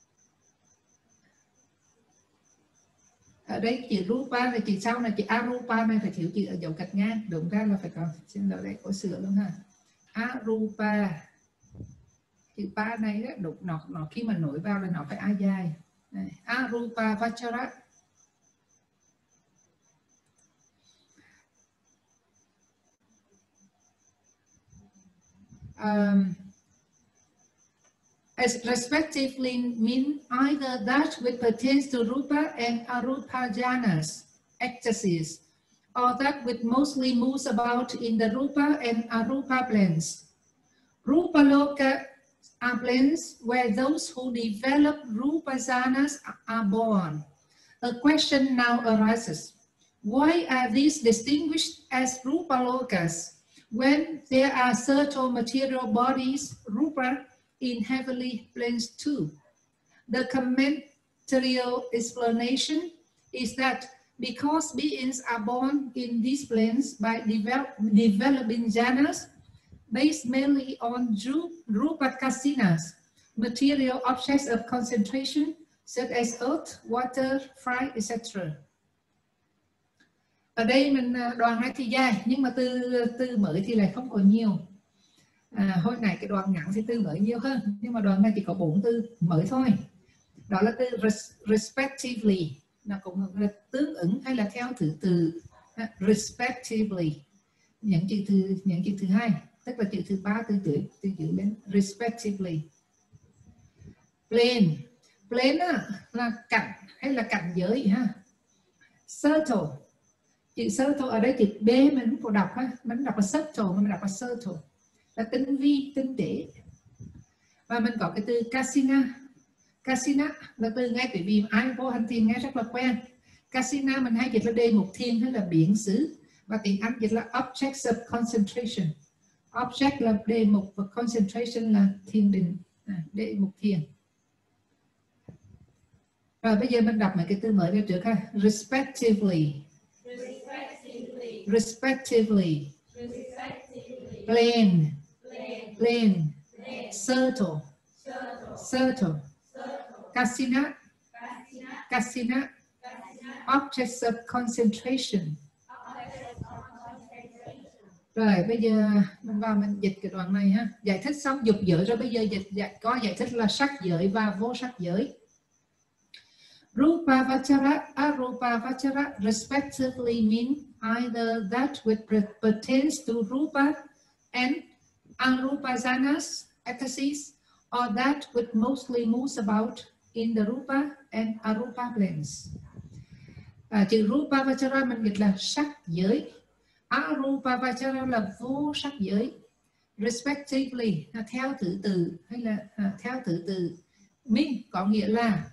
Ở đây chữ Rupa này, chữ sau này chữ Arupa này phải thiếu chữ ở dấu gạch ngang, đúng ra là phải có, xin lỗi đây có sửa luôn ha. Arupa, chữ pa này đó, đúng, nó, nó khi mà nối vào là nó phải a dài. Này, Arupa Vachara. Um, as respectively mean either that which pertains to Rupa and Arupa jhanas, ecstasies, or that which mostly moves about in the Rupa and Arupa planes. Rupa Loka are planes where those who develop Rupa jhanas are born. A question now arises. Why are these distinguished as Rupa Lokas when there are certain material bodies, Rupa, in heavenly planes too? The commentary explanation is that because beings are born in these planes by develop, developing jhanas based mainly on Rupa kasinas, material objects of concentration such as earth, water, fire, et cetera. Ở đây mình đoạn này thì dài, nhưng mà từ từ mới thì lại không có nhiều. À, hồi này cái đoạn ngắn thì từ mới nhiều hơn, nhưng mà đoạn này chỉ có bốn từ mới thôi. Đó là từ respectively, nó cũng là tương ứng hay là theo thứ tự. Respectively, những chữ thứ những chữ thứ hai, tức là chữ thứ ba từ từ từ chữ đến respectively. Plane, plane là cảnh hay là cảnh giới ha. Circle, chữ circle ở đây chữ B mình không có đọc ha, mình đọc là circle mà mình đọc là circle, là tinh vi, tinh tế. Và mình có cái từ kasina. Kasina là từ nghe quý vị ai vô hành thiền nghe rất là quen. Kasina mình hay dịch là đề mục thiền hay là biến xứ, và tiếng Anh dịch là objects of concentration. Object là đề mục và concentration là thiền định, à, đề mục thiền. Rồi bây giờ mình đọc mấy cái từ mới ra trước ha. Respectively, respectively, respectively, respectively. Plane, plane, plane. Plane. Circle, circle, circle. Kasina, kasina, kasina. Objects of concentration. Rồi bây giờ mình vào mình dịch cái đoạn này ha. Giải thích xong dục giới rồi bây giờ dịch giải, có giải thích là sắc giới và vô sắc giới. Rupa Vachara, Arupa Vachara respectively mean either that which pertains to Rupa and Arupa jhanas, ecstasies, or that which mostly moves about in the Rupa and Arupa planes. À, chữ Rupa Vachara mình dịch là sắc giới. Arupa Vachara là vô sắc giới. Respectively là theo thứ tự hay là à, theo thứ tự. Mean có nghĩa là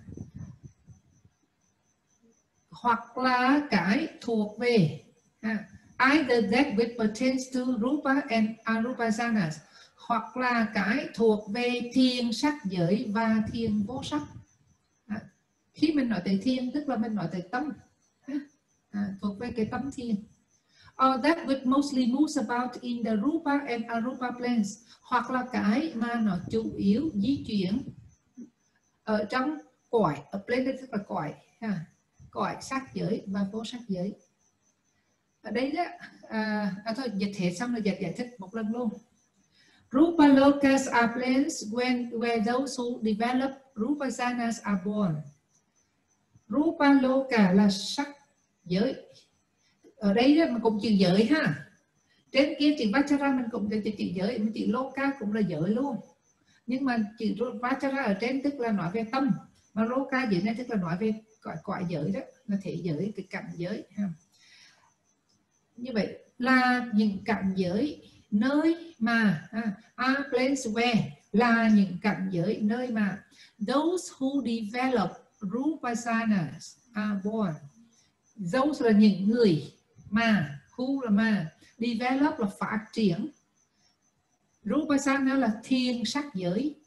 hoặc là cái thuộc về. À, either that which pertains to Rupa and Arupa jhanas, hoặc là cái thuộc về thiền sắc giới và thiền vô sắc. À, khi mình nói tới thiền tức là mình nói tới tâm. À, thuộc về cái tâm thiền. Or that which mostly moves about in the Rupa and Arupa planes, hoặc là cái mà nó chủ yếu di chuyển ở trong cõi, ở plane tức là cõi, ha, cõi sắc giới và vô sắc giới. Ở đây đó, à, à thôi dịch hết xong rồi dịch giải thích một lần luôn. Rupa lokas are planes when where those who develop Rupa jhanas are born. Rupa loka là sắc giới. Ở đây đó, mình cũng chữ giới ha. Trên kia chữ Vachara mình cũng chữ, chữ giới, mình chữ Loka cũng là giới luôn. Nhưng mà chữ Vachara ở trên tức là nói về tâm, mà Loka dưới này tức là nói về cõi cõi giới đó, là thế giới, cái cảnh giới ha. Như vậy là những cảnh giới nơi mà are places where là những cảnh giới nơi mà those who develop Rupa jhanas are born. those là những người mà, who là mà, develop là phát triển, Rupasana là thiên sắc giới,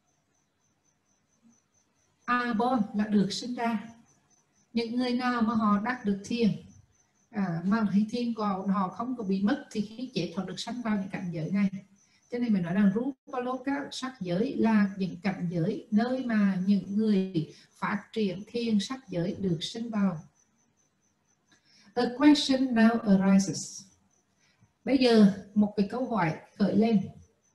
Abon là được sinh ra. Những người nào mà họ đắc được thiền, à, mà thiên của họ không có bị mất thì khi chết họ được sanh vào những cảnh giới này. Cho nên mình nói rằng Rupaloka sắc giới là những cảnh giới nơi mà những người phát triển thiên sắc giới được sinh vào. A question now arises. Bây giờ một cái câu hỏi khởi lên.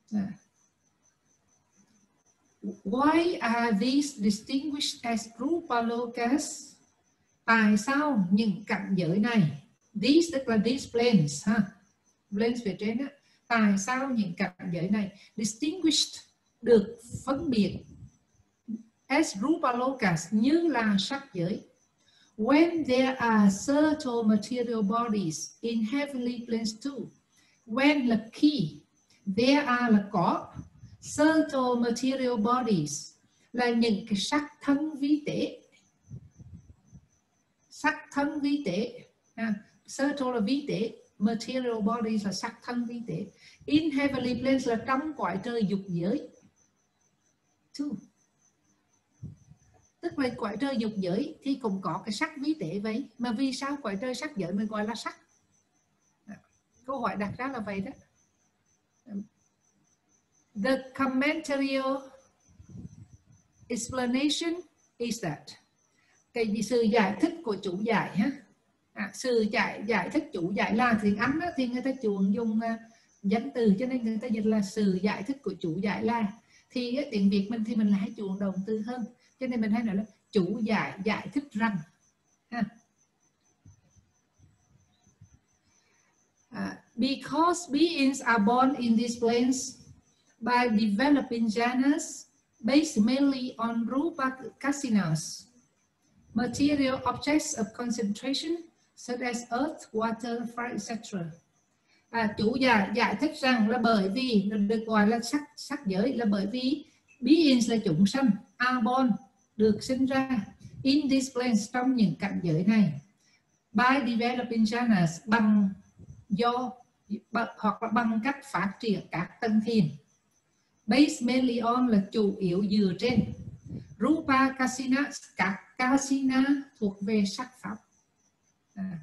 Why are these distinguished as Rupalokas? Tại sao những cảnh giới này, these tức là these planes, ha, planes phía trên á, tại sao những cảnh giới này distinguished được phân biệt as Rupalokas như là sắc giới? When there are subtle material bodies in heavenly planes too. When là khi, there are là có, subtle material bodies là những cái sắc thân vi tế, sắc thân vi tế, à, subtle là vi tế, material bodies là sắc thân vi tế, in heavenly planes là trong cõi trời dục giới. Two. Tức là cõi trời dục giới thì cũng có cái sắc vi tế vậy, mà vì sao cõi trời sắc giới mới gọi là sắc? Câu hỏi đặt ra là vậy đó. The commentarial explanation is that, cái sự giải thích của chủ giải ha, à, sự giải giải thích chủ giải là tiếng Anh đó, thì người ta chuộng dùng uh, danh từ, cho nên người ta dịch là sự giải thích của chủ giải là. Thì uh, tiếng Việt mình thì mình lại chuộng động từ hơn, cho nên mình hay nói là chủ giải giải thích rằng ha. Uh, because beings are born in these planes by developing jhanas based mainly on rupa kasinas, material objects of concentration such as earth, water, fire, et cetera. À, chủ giải giải thích rằng là bởi vì được gọi là sắc sắc giới là bởi vì beings là chúng sanh, are born được sinh ra in these planes trong những cảnh giới này, by developing jhanas bằng do hoặc là bằng cách phát triển các tầng thiền, based mainly on là chủ yếu dựa trên rupa kasina, các kasina thuộc về sắc pháp. À.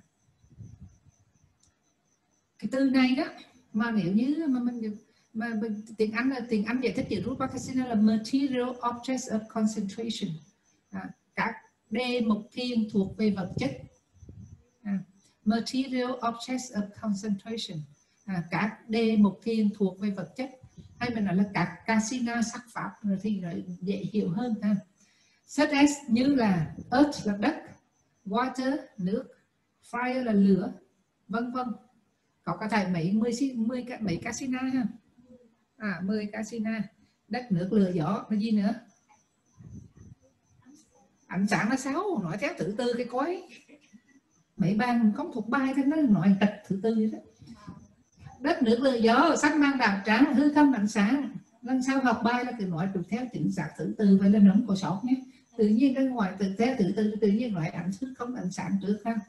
Cái từ này đó mà nếu như mà mình mà, mà tiếng Anh là tiếng Anh giải thích chữ rupa kasina là material objects of concentration, à, các đề mục thiền thuộc về vật chất, à, material objects of concentration, à, các đề mục thiền thuộc về vật chất, hay mình nói là các kasina sắc pháp thì dễ hiểu hơn ha. Such as như là earth là đất, water nước, fire là lửa, vân vân. Có cả thầy mấy mười mười mấy kasina ha. À mười kasina, đất nước lửa gió là gì nữa? Ánh sáng là sáu, nói theo thứ tư cái cõi. Mấy bạn không thuộc bài thì nó nói tật thứ tư vậy đó. Đất nước lửa gió, sắc mang đạo trắng, hư không ánh sáng. Lần sau học bài là cứ nói được theo chính xác thứ tư, vậy là nó không có sót nhé. Tự nhiên cái ngoài tự theo thứ tư, tự nhiên nói ánh hư không ánh sáng trước ha.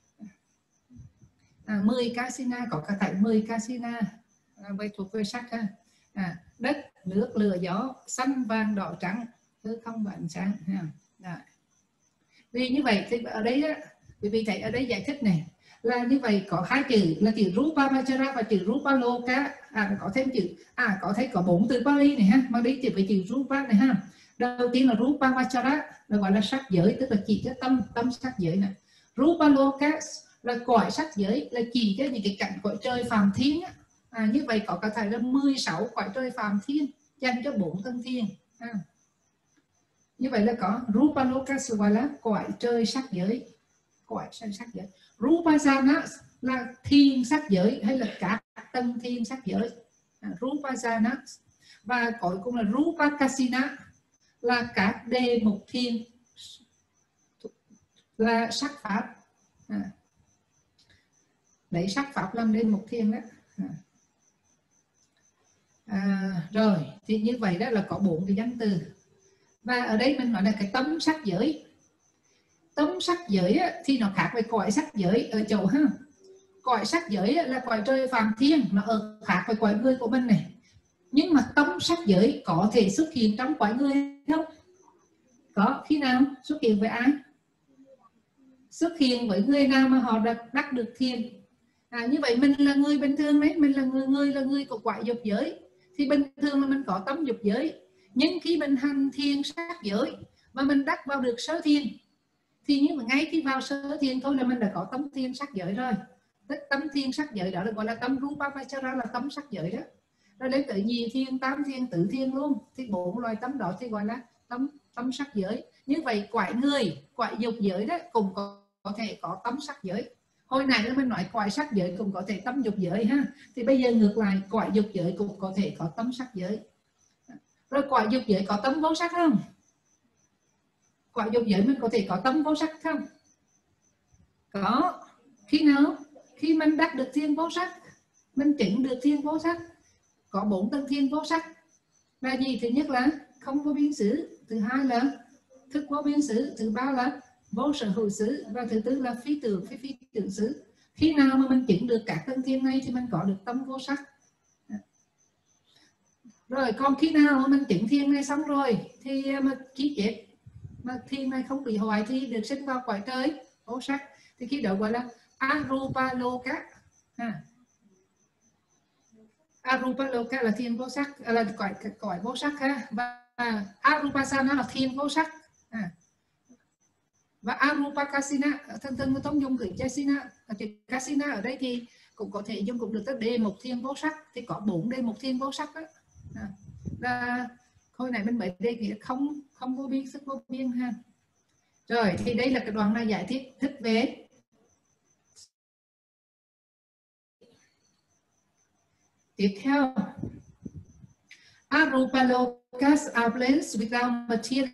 À, mười kasina, có cả thầy mười kasina, à, vậy thuộc về sắc ha. À, đất, nước, lửa, gió, xanh, vàng, đỏ, trắng, hư không và ánh sáng ha. À. Vì như vậy thì ở đây á, quý vị thấy ở đây giải thích này là như vậy, có hai chữ là chữ Rupamachara và chữ Rupaloka. À, có thêm chữ à có thấy có bốn từ Pali này ha, mà đi chỉ với chữ Rupa này ha. Đầu tiên là Rupamachara là gọi là sắc giới, tức là chỉ cho tâm tâm sắc giới này. Rupaloka là cõi sắc giới, là chỉ cho những cái cảnh cõi trời phàm thiên á. À, như vậy có cả thầy là mười sáu cõi trời phàm thiên dành cho bốn tầng thiên. À. Như vậy là có Rupaloka gọi là cõi trời sắc giới, cõi trời sắc giới. Rupajana là thiên sắc giới hay là các tầng thiên sắc giới. À, Rupajana. Và cuối cùng là Rupakasina là các đề mục thiên là sắc pháp. À. Lấy sắc pháp làm đề mục thiên đó. À. À, rồi thì như vậy đó là có bốn cái danh từ. Và ở đây mình nói là cái tâm sắc giới. tấm sắc giới á, thì nó khác với cõi sắc giới ở chỗ ha. Cõi sắc giới á, là cõi trời phàm thiên, nó ở khác với cõi người của mình này. Nhưng mà tấm sắc giới có thể xuất hiện trong cõi người không? Có. Khi nào xuất hiện với ai? Xuất hiện với người nào mà họ đã đắc được thiền. À, như vậy mình là người bình thường đấy, mình là người người là người của cõi dục giới, thì bình thường là mình có tấm dục giới. Nhưng khi mình hành thiền sắc giới mà mình đắc vào được sơ thiền, thì như mà ngay khi vào sơ thiền thôi là mình đã có tấm thiền sắc giới rồi. Tức tấm thiền sắc giới đó là gọi là tấm rupa vachara, là tấm sắc giới đó. Rồi đến tới nhị thiền, tam thiền, tứ thiền luôn, thì bốn loài tấm đó thì gọi là tấm tấm sắc giới. Như vậy cõi người, cõi dục giới đó cũng có, có thể có tấm sắc giới. Hồi nãy mình nói cõi sắc giới cũng có thể tấm dục giới ha, thì bây giờ ngược lại cõi dục giới cũng có thể có tấm sắc giới. Rồi cõi dục giới có tấm vô sắc không? Cõi dục giới mình có thể có tấm vô sắc không? Có. Khi nào? Khi mình đắc được thiên vô sắc, mình chứng được thiên vô sắc, có bốn tầng thiên vô sắc là gì? Thứ nhất là không vô biên xứ, thứ hai là thức vô biên xứ, thứ ba là vô sở hữu xứ, và thứ tư là phi tưởng phi phi tưởng xứ. Khi nào mà mình chứng được các tầng thiên này thì mình có được tâm vô sắc. Rồi còn khi nào mà mình chứng thiên này xong rồi thì mà khi chết mà thiên này không bị hoại thì được sinh vào cõi trời vô sắc, thì khi đó gọi là Arupaloka. ha. Arupaloka là thiên vô sắc, là cõi cõi vô sắc ha. Và Arupasana là thiên vô sắc. À. Và Arupakasina, thân thân tống dung cử Chasina, Kasina ở đây thì cũng có thể dùng cũng được tới đề mục thiên vô sắc, thì có bốn đề mục thiên vô sắc đó. À. Và hồi này mình mới đề nghị không không vô biên, sức vô biên ha. Rồi thì đây là cái đoạn này giải thích thích về tiếp theo. Arupalokas are planes without material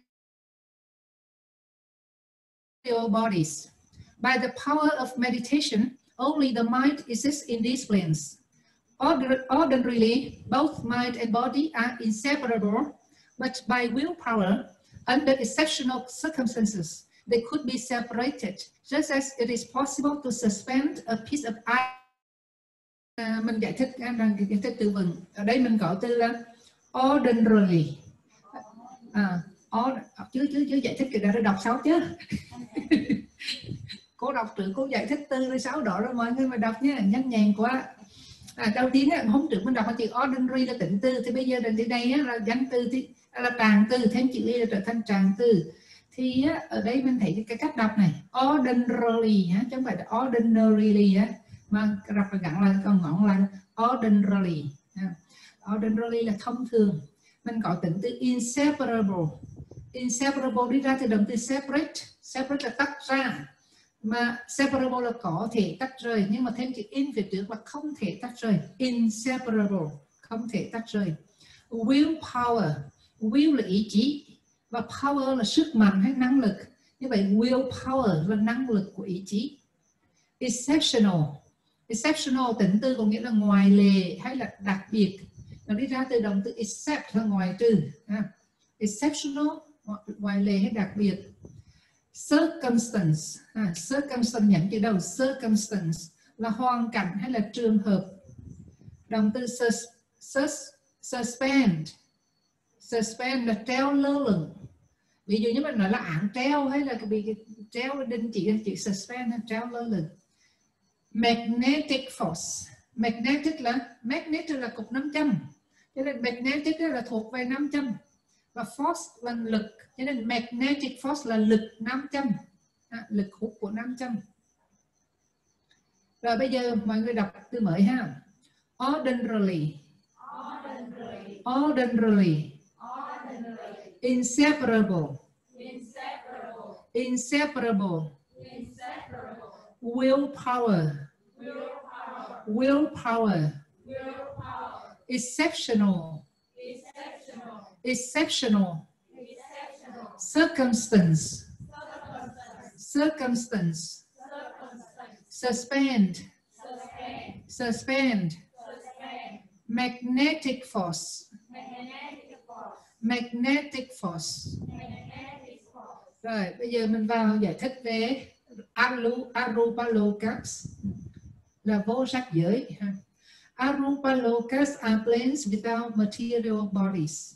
bodies. By the power of meditation, only the mind exists in these planes. Ordinarily, both mind and body are inseparable, but by willpower, under exceptional circumstances, they could be separated, just as it is possible to suspend a piece of iron. À, mình giải thích rằng giải thích từ vựng. Ở đây mình có từ là ordinarily. À, or, chứ chứ chứ giải thích cái đó đọc sáu chứ. Cô đọc trước, cô giải thích từ sáu đó rồi mọi người mà đọc nhé, nhanh nhàng quá. À, đầu tiên á, hôm trước mình đọc chữ ordinary là tịnh từ, thì bây giờ đến từ đây á, là danh từ thì là tràng từ, thêm chữ y là trở thành tràng từ. Thì á, ở đây mình thấy cái cách đọc này ordinarily ha, chứ không phải là ordinarily á, mà đọc là gắn là còn ngọn là ordinarily. Ha. Ordinarily là thông thường. Mình có tính từ inseparable. Inseparable đi ra từ động từ separate. Separate là tách ra. Mà separable là có thể tách rời, nhưng mà thêm chữ in phía trước là không thể tách rời. Inseparable, không thể tách rời. Willpower, will là ý chí và power là sức mạnh hay năng lực. Như vậy willpower là năng lực của ý chí. Exceptional, exceptional tính từ có nghĩa là ngoài lệ hay là đặc biệt. Nó đi ra từ động từ except là ngoài trừ. Exceptional, ngoài lệ hay đặc biệt. Circumstance, à, circumstance nhận từ đầu, circumstance là hoàn cảnh hay là trường hợp. Động từ sus, sus, suspend, suspend là treo lơ lửng. Ví dụ như mình nói là án treo hay là bị treo đình chỉ, chữ suspend là treo lơ lửng. Magnetic force, magnetic là magnet là cục nam châm, cho nên magnetic là thuộc về nam châm, và force là lực, cho nên magnetic force là lực nam châm, à, lực hút của nam châm. Rồi bây giờ mọi người đọc từ mới ha. Ordinarily, ordinarily, ordinarily, ordinarily. Inseparable, inseparable, inseparable, inseparable. Willpower, willpower, willpower, willpower. Exceptional, exceptional, exceptional, exceptional. Circumstance, circumstance, circumstance. Suspend, suspend, suspend. Suspend. Magnetic force, magnetic force, magnetic force, magnetic force. Rồi bây giờ mình vào giải thích về Arupalokas là vô sắc giới. Arupalokas are planes without material bodies.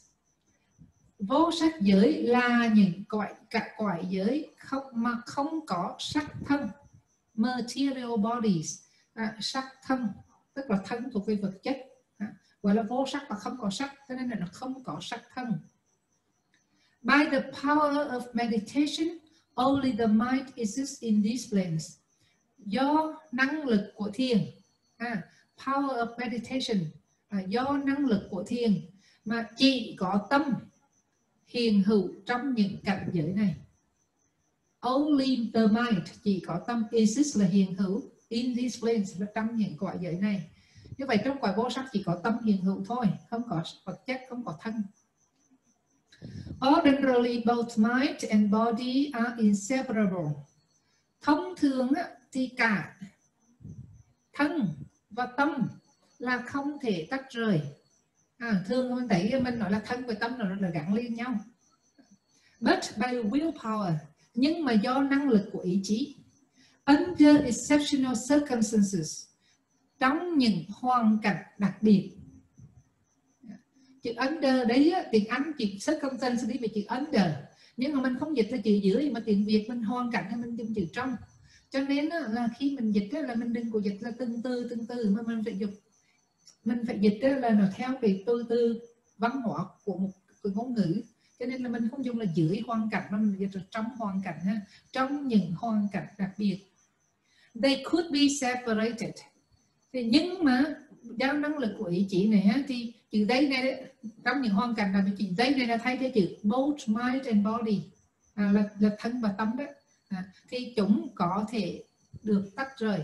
Vô sắc giới là những cõi các cõi giới không mà không có sắc thân. Material bodies, à, sắc thân tức là thân thuộc về vật chất, à, gọi là vô sắc và không có sắc, cho nên là nó không có sắc thân. By the power of meditation, only the mind exists in these planes. Do năng lực của thiền, à, power of meditation, à, do năng lực của thiền mà chỉ có tâm hiện hữu trong những cảnh giới này. Only the mind, chỉ có tâm exists là hiện hữu in these planes, là trong những cõi giới này. Như vậy trong cõi vô sắc chỉ có tâm hiện hữu thôi, không có vật chất, không có thân. Ordinarily, both mind and body are inseparable. Thông thường thì cả thân và tâm là không thể tách rời. À, thường mình thấy mình nói là thân và tâm là gắn liền nhau. But by willpower, nhưng mà do năng lực của ý chí, under exceptional circumstances, trong những hoàn cảnh đặc biệt. Chữ under đấy tiếng Anh chữ circumstance đi về chữ under, nhưng mà mình không dịch ra chữ dưới, mà tiếng Việt mình hoàn cảnh hay mình dùng chữ trong, cho nên là khi mình dịch là mình đừng có dịch là từng từ từng từ, mà mình phải dịch mình phải dịch là nó theo cái từ từ văn hóa của một cái ngôn ngữ, cho nên là mình không dùng là dưới hoàn cảnh mà mình dịch là trong hoàn cảnh ha. Trong những hoàn cảnh đặc biệt, they could be separated. Thì nhưng mà do năng lực của ý chí này ha, thì chữ đây này trong những hoàn cảnh là chữ đây này là thay thế chữ both mind and body, à, là, là thân và tâm đó, à, thì chúng có thể được tách rời.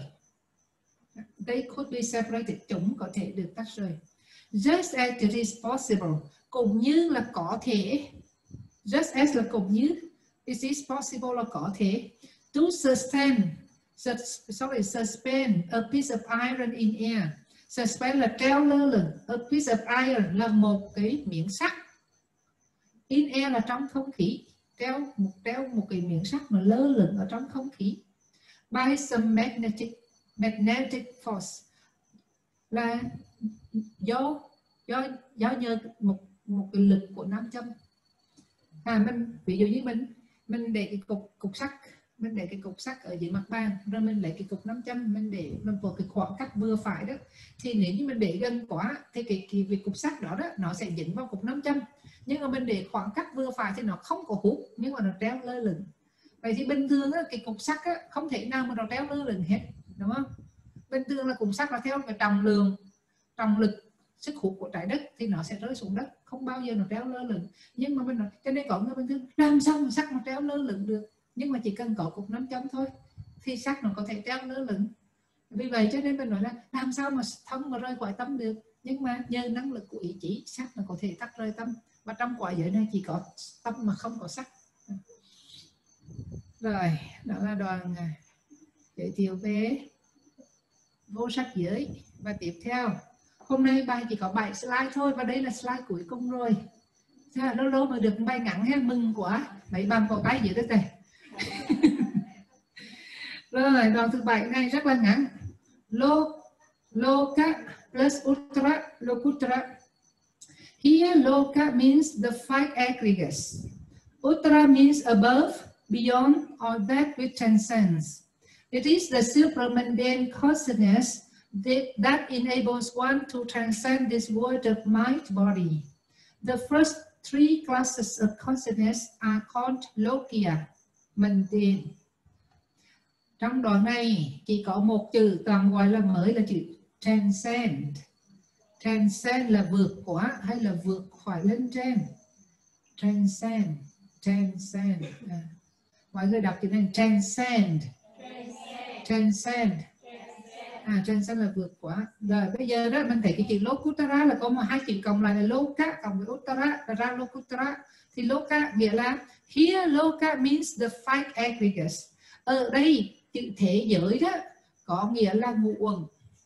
They could be separated, chúng có thể được tách rời. Just as it is possible, cũng như là có thể, just as là cũng như, it is possible là có thể, to sustain, sorry, suspend a piece of iron in air. Suspend là treo lơ lửng, a piece of iron là một cái miếng sắt, in air là trong không khí, treo một treo một cái miếng sắt mà lơ lửng ở trong không khí. By some magnetic magnetic force, là do do do nhờ một một cái lực của nam châm. À, mình ví dụ như mình mình để cái cục cục sắt, mình để cái cục sắt ở dưới mặt bàn, rồi mình lấy cái cục nam châm mình để mình vào cái khoảng cách vừa phải đó, thì nếu như mình để gần quá thì cái cái việc cục sắt đó đó nó sẽ dính vào cục nam châm, nhưng mà mình để khoảng cách vừa phải thì nó không có hút, nhưng mà nó treo lơ lửng. Vậy thì bình thường á, cái cục sắt á, không thể nào mà nó treo lơ lửng hết, đúng không? Bình thường là cục sắt là theo cái trọng lượng, trọng lực, sức hút của trái đất thì nó sẽ rơi xuống đất, không bao giờ nó treo lơ lửng. Nhưng mà mình nói, cho nên có người bình thường làm sao mà sắt nó treo lơ lửng được, nhưng mà chỉ cần có cục nam châm thôi thì sắt nó có thể treo lơ lửng. Vì vậy cho nên mình nói là làm sao mà thân mà rơi khỏi tâm được, nhưng mà nhờ năng lực của ý chí, sắt nó có thể tách rời tâm, và trong quả giới này chỉ có tâm mà không có sắt. Rồi, đó là đoạn giới thiệu về vô sắc giới. Và tiếp theo, hôm nay bài chỉ có bảy slide thôi, và đây là slide cuối cùng rồi. Lâu lâu mà được bài ngắn ha, mừng quá, mấy bằng vào tay dưới đất này. Rồi, đoạn thứ bảy này rất là ngắn. Lo, Loka plus Uttara, Lokuttara. Here Loka means the five aggregates. Uttara means above, beyond, or that which transcends. It is the supramundane consciousness that, that enables one to transcend this world of mind body. The first three classes of consciousness are called Lokiya, mundane. Trong đoạn này chỉ có một chữ toàn gọi là mới là chữ transcend. Transcend là vượt qua hay là vượt khỏi lên trên. Transcend, transcend. À, mọi người đọc chữ này transcend. Transcend. À, transcend là vượt qua. Rồi bây giờ đó mình thấy cái chữ Lokuttara là có một hai chữ cộng lại là Loka cộng với Uttara là ra Lokuttara. Thì Loka nghĩa là here Loka means the five aggregates. Ở đây chữ thế giới đó có nghĩa là ngũ uẩn.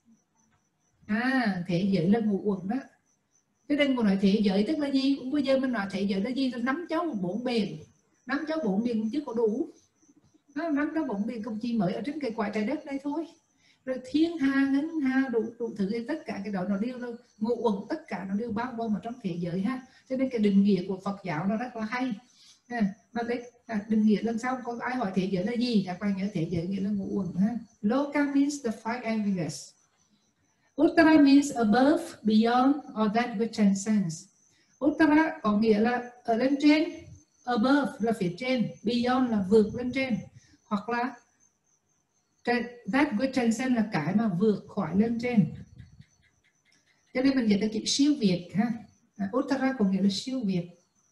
À, thế giới là ngũ uẩn đó. Thế đừng có nói thế giới tức là gì? Bây giờ mình nói thế giới là gì? Là năm châu bốn bề. năm cho bốn miền chứ có đủ. Nó năm cho bốn miền cũng chỉ mới ở trên cái quả trái đất này thôi. Rồi thiên hà, ngân hà, đủ, đủ thứ thì tất cả cái đó nó đều là ngũ uẩn, tất cả nó đều bao gồm ở trong thế giới ha. Cho nên cái định nghĩa của Phật giáo nó rất là hay. À, mà đấy, à, định nghĩa lần sau có ai hỏi thế giới là gì, các bạn nhớ thế giới nghĩa là ngũ uẩn ha. Loka means the five elements. Uttara means above, beyond, or that which transcends. Uttara có nghĩa là ở lên trên, above là phía trên, beyond là vượt lên trên, hoặc là that which transcends là cái mà vượt khỏi lên trên. Cho nên mình dịch là chữ siêu việt ha. Uttara có nghĩa là siêu việt.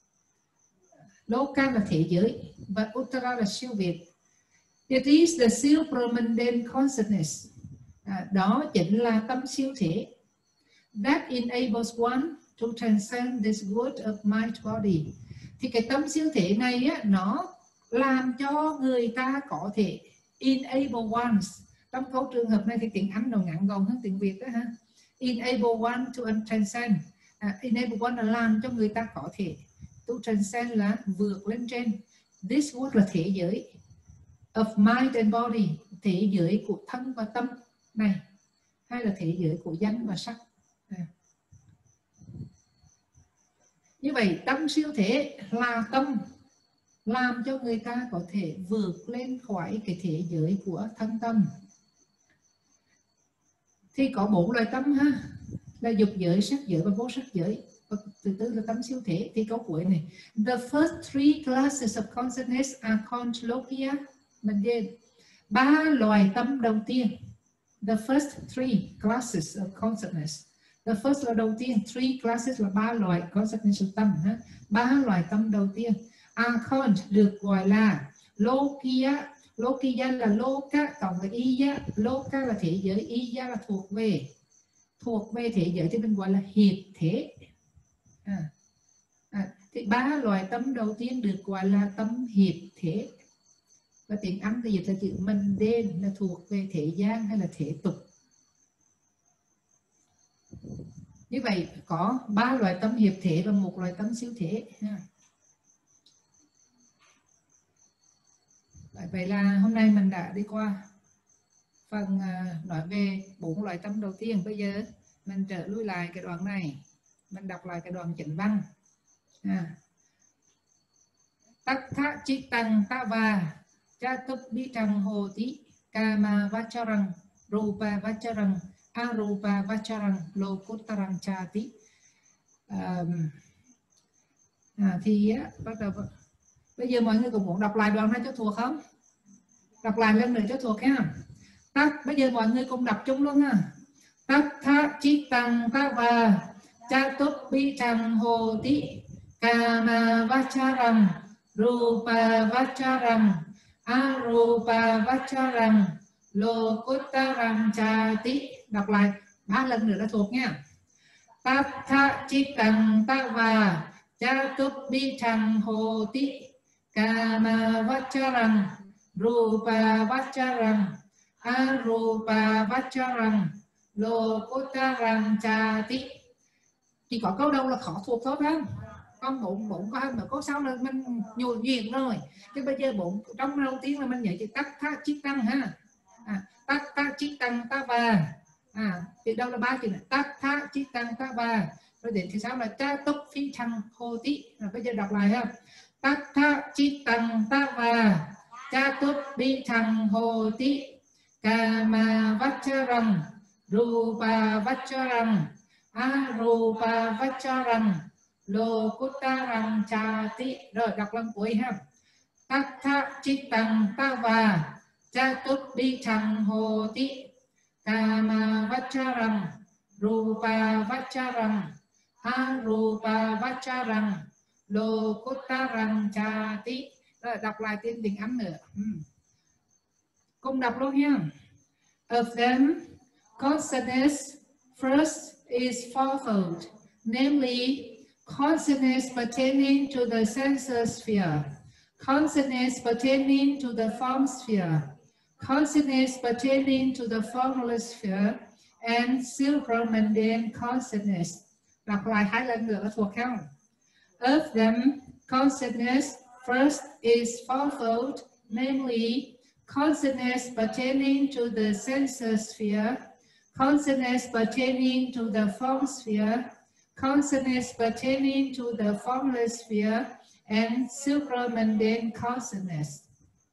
Loka là thế giới và Uttara là siêu việt. It is the supramundane consciousness. À, đó chính là tâm siêu thể. That enables one to transcend this world of mind body. Thì cái tâm siêu thể này á, nó làm cho người ta có thể enable ones. Trong câu trường hợp này thì tiếng Anh nó ngắn gọn hơn tiếng Việt đó ha. Enable one to transcend. À, enable one là làm cho người ta có thể, to transcend là vượt lên trên. This world là thế giới of mind and body, thế giới của thân và tâm này, hay là thế giới của danh và sắc. À. Như vậy tâm siêu thể là tâm làm cho người ta có thể vượt lên khỏi cái thế giới của thân tâm. Thì có bốn loại tâm ha, là dục giới, sắc giới và vô sắc giới. Từ từ là tâm siêu thể. Thì câu cuối này, the first three classes of consciousness are called Lokya Mundane. Ba loại tâm đầu tiên. The first three classes of consciousness. The first là đầu tiên, three classes là ba loại consciousness tâm ha. Ba loại tâm đầu tiên are called được gọi là Lokya. Lokya là Loka cộng với Iya. Loka là thế giới, Iya là thuộc về thuộc về thế giới thì mình gọi là hiệp thể. À, à, thì ba loại tâm đầu tiên được gọi là tâm hiệp thể. Và tiếng Anh thì dịch là chữ mundane, là thuộc về thế gian hay là thế tục. Như vậy có ba loại tâm hiệp thể và một loại tâm siêu thể. Vậy là hôm nay mình đã đi qua phần nói về bốn loại tâm đầu tiên. Bây giờ mình trở lui lại cái đoạn này, mình đọc lại cái đoạn chính văn. À. Tattha chittang tava chatubhitang hoti kama vacharang rupa vacharang arupa vacharang lokuttarang chati. À, à, thì á, bắt đầu bây giờ mọi người cũng muốn đọc lại đoạn này cho thuộc không? Đọc lại lần nữa cho thuộc ha. Tắc, bây giờ mọi người cùng đọc chung luôn ha. Tattha chittang tava chatubhitang hoti kama vacharang rupa vacharang arupa vacharang lokuttarang chati. Đọc lại ba lần nữa đã thuộc nha. Tattha chittang tava chatubhitang hoti kama vacharang rupa vacharang arupa vacharang lokuttarang chati. Chỉ có câu đầu là khó thuộc thôi phải không? Con bốn bốn có hơn mà có sau là mình nhồi nhuyễn rồi. Chứ bây giờ bốn trong đầu tiên là mình nhớ chữ Tattha chittang ha. À, Tattha chittang tava. À, thì đâu là ba chữ này. Tattha chittang tava. Rồi đến thứ sáu là chatubhitang hoti. Rồi bây giờ đọc lại ha. Tattha chittang tava chatubhitang hoti kama vacharang rupa vacharang arupa vacharang lokuttarang chati. Rồi đọc lần cuối ha. Tattha chittang tava chatubhitang hoti kama vacharang rupa vacharang arupa vacharang lokuttarang chati. Rồi đọc lại tiếng tiếng Anh nữa. Hmm. Cùng đọc luôn nha. Of them, consciousness first is fourfold, namely consciousness pertaining to the sense sphere, consciousness pertaining to the form sphere, consciousness pertaining to the formless sphere, and supramundane consciousness. Đọc lại hai lần nữa thuộc không? Of them, consciousness First is fourfold, namely consciousness pertaining to the sensor sphere, consciousness pertaining to the form sphere, consciousness pertaining to the formless sphere, and supramundane consciousness.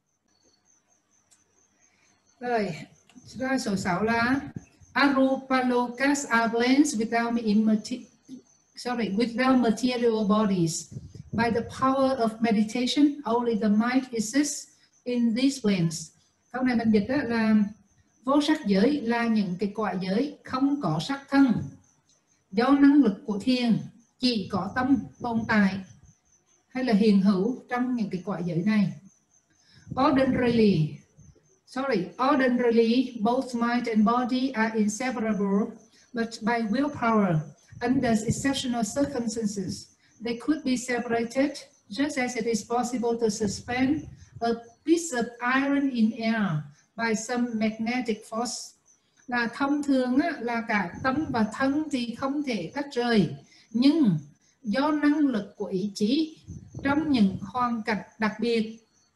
Rồi, slide số sáu là Arupalokas are planes without immaterial, sorry, without material bodies. By the power of meditation, only the mind exists in these planes. Câu này mình dịch đó là vô sắc giới là những cái cõi giới không có sắc thân. Do năng lực của thiền, chỉ có tâm tồn tại hay là hiện hữu trong những cái cõi giới này. Ordinarily, sorry, ordinarily, both mind and body are inseparable, but by willpower, under exceptional circumstances, they could be separated, just as it is possible to suspend a piece of iron in air by some magnetic force. Là thông thường á, là cả tâm và thân thì không thể tách rời, nhưng do năng lực của ý chí trong những hoàn cảnh đặc biệt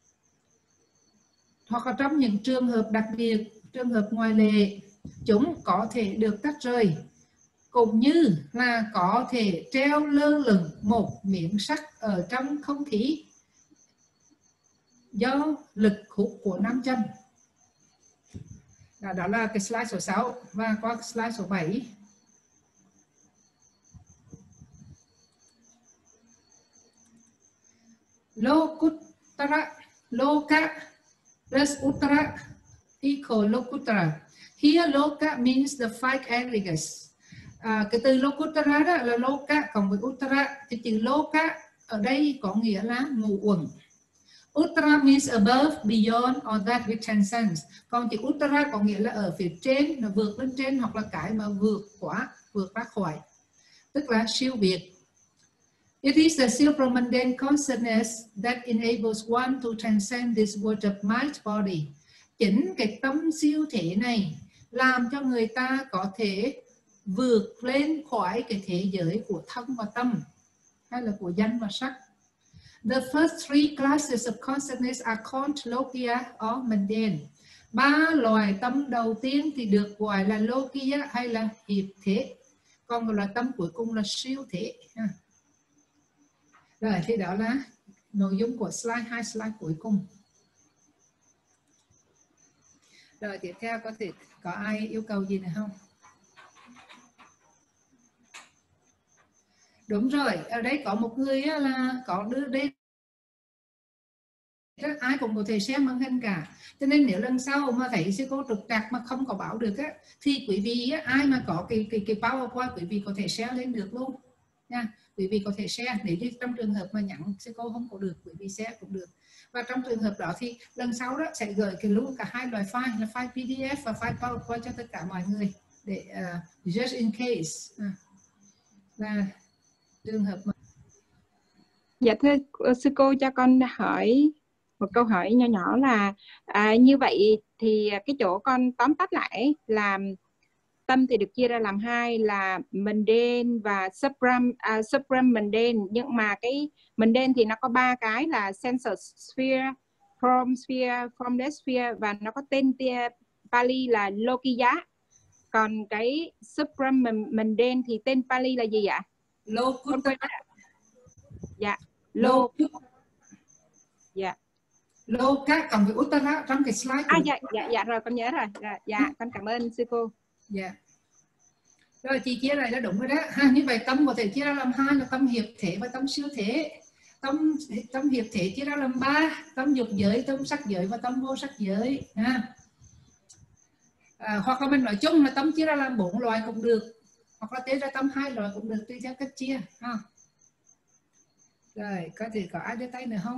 hoặc là trong những trường hợp đặc biệt, trường hợp ngoại lệ, chúng có thể được tách rời, cũng như là có thể treo lơ lửng một miếng sắt ở trong không khí do lực hút của nam châm. Đó, đó là cái slide số sáu. Và qua slide số bảy. Lokuttara, Loka plus Uttara equal Lokuttara. Here Loka means the five aggregates. À, cái từ Lokuttara đó là Loka cộng với Uttara. Thì chữ Loka ở đây có nghĩa là ngũ uẩn. Uttara means above, beyond, or that which transcends. Còn chữ Uttara có nghĩa là ở phía trên, nó vượt lên trên, hoặc là cái mà vượt quá, vượt ra khỏi, tức là siêu việt. It is the supramundane consciousness that enables one to transcend this world of mind body. Chính cái tâm siêu thể này làm cho người ta có thể vượt lên khỏi cái thế giới của thân và tâm, hay là của danh và sắc. The first three classes of consciousness are called Lokiya or mundane. Ba loài tâm đầu tiên thì được gọi là Lokiya hay là hiệp thể. Còn loại tâm cuối cùng là siêu thể. Rồi thì đó là nội dung của slide hai, slide cuối cùng. Rồi tiếp theo có thể có ai yêu cầu gì nữa không? Đúng rồi, ở đây có một người là có đưa đây, ai cũng có thể xem màn hình cả. Cho nên nếu lần sau mà thấy sư cô trục trặc mà không có báo được á, thì quý vị á, ai mà có cái cái cái PowerPoint quý vị có thể share lên được luôn nha. Quý vị có thể share, nếu như trong trường hợp mà nhắn sư cô không có được, quý vị share cũng được. Và trong trường hợp đó thì lần sau đó sẽ gửi cái luôn cả hai loại file là file pê đê ép và file PowerPoint cho tất cả mọi người để uh, just in case. Uh, và trường hợp mà... Dạ thưa sư cô, cho con hỏi một câu hỏi nhỏ nhỏ là à, như vậy thì cái chỗ con tóm tắt lại là tâm thì được chia ra làm hai là mundane và supram uh, supramundane, nhưng mà cái mundane thì nó có ba cái là sensor sphere, form sphere, formless sphere, và nó có tên Pali là Lokiya. Còn cái supramundane thì tên Pali là gì ạ? Lokuttara. Dạ, Lô. Dạ. Loka cộng với Uttara trong cái slide. À dạ dạ dạ rồi con nhớ rồi. Dạ, dạ con cảm ơn sư cô. Dạ. Rồi chị chia này đã đúng rồi đó. Ha, như vậy tâm có thể chia ra làm hai là tâm hiệp thể và tâm siêu thể. Tâm tâm hiệp thể chia ra làm ba, tâm dục giới, tâm sắc giới và tâm vô sắc giới. Ha. À, hoặc là mình nói chung là tâm chia ra làm bốn loại cũng được, hoặc là chia ra tâm hai loại cũng được, tùy theo cách chia. Ha. Rồi, có thể có ai đưa tay nữa không?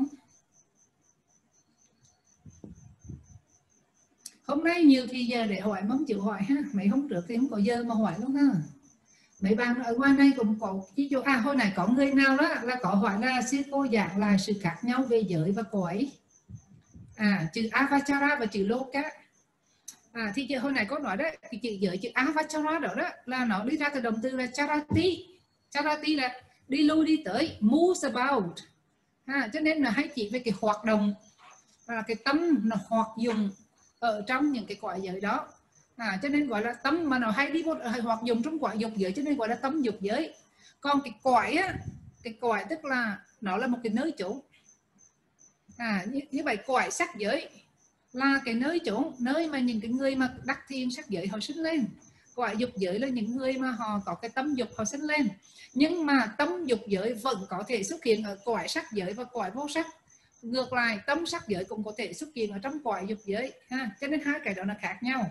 Hôm nay nhiều thì giờ để hỏi mà không chịu hỏi ha. Mấy hôm trước thì không có giờ mà hỏi luôn ha. Mấy bạn ở ngoài đây cũng có ví dụ, à hồi này có người nào đó là có hỏi là sư cô giảng lại sự khác nhau về giới và cõi. À, chữ Avachara và chữ Loka. À, thì hồi này có nói đó, thì chữ giới, chữ Avachara đó, đó là nó đi ra từ động từ là Charati. Charati là đi lui đi tới, moves about. À, cho nên là hay chỉ về cái hoạt động và cái tâm nó hoạt dụng ở trong những cái quả giới đó. À, cho nên gọi là tâm mà nó hay đi một hoạt dụng trong quả dục giới, cho nên gọi là tâm dục giới. Còn cái cõi á, cái cõi tức là nó là một cái nơi chốn. À, như, như vậy cõi sắc giới là cái nơi chốn, nơi mà những cái người mà đắc thiên sắc giới họ sinh lên. Cõi dục giới là những người mà họ có cái tâm dục họ sinh lên. Nhưng mà tâm dục giới vẫn có thể xuất hiện ở cõi sắc giới và cõi vô sắc. Ngược lại tâm sắc giới cũng có thể xuất hiện ở trong cõi dục giới ha. Cho nên hai cái đó là khác nhau.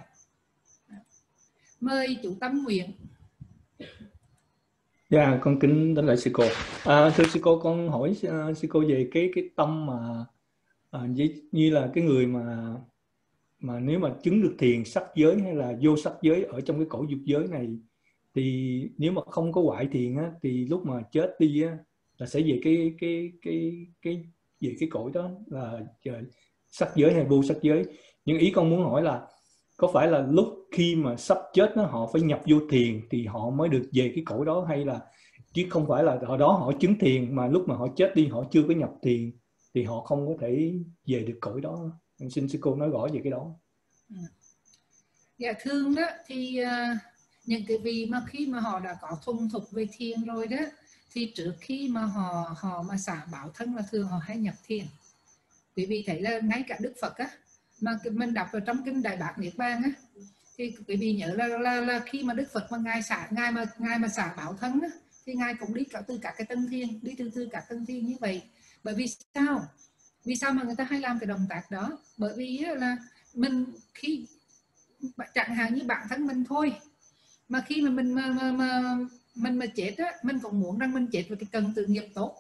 Mời chủ Tâm Nguyện. Dạ, con kính đến lại sư cô. À, thưa sư cô, con hỏi uh, sư cô về cái cái tâm mà uh, như, như là cái người mà mà nếu mà chứng được thiền sắc giới hay là vô sắc giới ở trong cái cõi dục giới này, thì nếu mà không có hoại thiền á, thì lúc mà chết đi á, là sẽ về cái cái cái cái về cái cõi đó là sắc giới hay vô sắc giới. Nhưng ý con muốn hỏi là có phải là lúc khi mà sắp chết đó, họ phải nhập vô thiền thì họ mới được về cái cõi đó, hay là chứ không phải là hồi đó họ chứng thiền mà lúc mà họ chết đi họ chưa có nhập thiền thì họ không có thể về được cõi đó? Xin sư cô nói rõ về cái đó. Dạ thường đó thì uh, những cái vị mà khi mà họ đã có thuần thục về thiền rồi đó, thì trước khi mà họ họ mà xả bảo thân là thường họ hay nhập thiền. Quý vị thấy là ngay cả Đức Phật á, mà mình đọc ở trong kinh Đại Bát Niết Bàn á, thì quý vị nhớ là, là, là khi mà Đức Phật mà ngài xả ngài mà ngài mà xả bảo thân á, thì ngài cũng đi cả từ cả cái tân thiên, đi từ từ cả tân thiên như vậy. Bởi vì sao? Vì sao mà người ta hay làm cái động tác đó? Bởi vì là mình khi chẳng hạn như bản thân mình thôi, mà khi mà mình mà, mà, mà mình mà chết á, mình cũng muốn rằng mình chết với cái cần tự nghiệp tốt.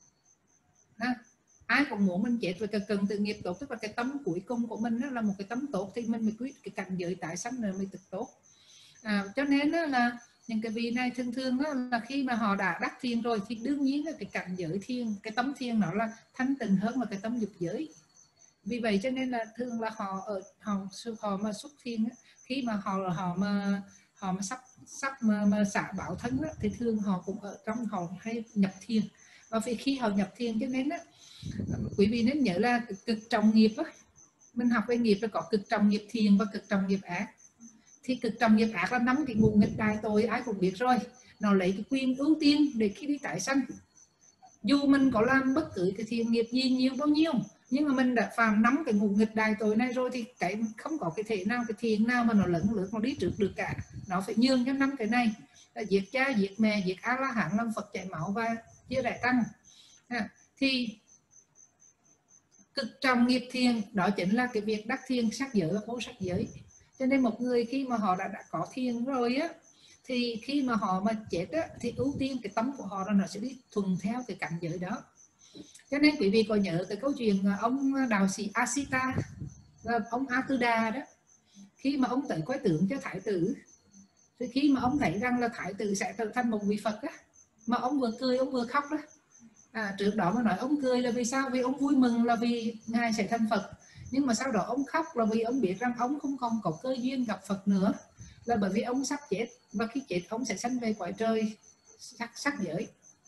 Ha? Ai cũng muốn mình chết với cái cần tự nghiệp tốt, tức là cái tâm cuối cùng của mình đó là một cái tâm tốt, thì mình mới quyết cái cảnh giới tái sanh rồi mới thực tốt. À, cho nên đó là những cái vị này thường thường đó là khi mà họ đã đắc thiền rồi thì đương nhiên là cái cảnh giới thiền, cái tấm thiền nó là thanh tịnh hơn là cái tấm dục giới. Vì vậy cho nên là thường là họ ở họ, họ mà xuất thiền á, khi mà họ họ mà họ mà sắp sắp mà, mà xả bảo thân á, thì thường họ cũng ở trong họ hay nhập thiền. Và vì khi họ nhập thiền cho nên á, quý vị nên nhớ là cực trọng nghiệp á, mình học về nghiệp là có cực trọng nghiệp thiền và cực trọng nghiệp ác. Thì cực trọng nghiệp ác là nắm cái ngũ nghịch đại tội, ai cũng biết rồi, nó lấy cái quyền ưu tiên để khi đi tái sanh. Dù mình có làm bất cứ cái thiện nghiệp gì nhiều bao nhiêu, nhưng mà mình đã phạm nắm cái ngũ nghịch đại tội này rồi thì cái không có cái thể nào, cái thiện nào mà nó lẫn lượt nó đi trước được cả. Nó phải nhường cho năm cái này là giết cha, giết mẹ, giết A La Hán, làm Phật chảy máu và chia rẽ tăng. À, thì cực trọng nghiệp thiền đó chính là cái việc đắc thiền sắc giới và vô sắc giới. Cho nên một người khi mà họ đã, đã có thiền rồi á, thì khi mà họ mà chết á, thì ưu tiên cái tâm của họ là nó sẽ đi thuần theo cái cảnh giới đó. Cho nên quý vị có nhớ cái câu chuyện ông đạo sĩ Asita, là ông Atuda đó, khi mà ông tới quay tượng cho thái tử, thì khi mà ông thấy rằng là thái tử sẽ trở thành một vị Phật á, mà ông vừa cười ông vừa khóc đó. À, trước đó mà nói ông cười là vì sao? Vì ông vui mừng là vì ngài sẽ thành Phật. Nhưng mà sau đó ông khóc là vì ông biết rằng ông không còn có cơ duyên gặp Phật nữa, là bởi vì ông sắp chết, và khi chết ông sẽ sanh về cõi trời sắc, sắc giới.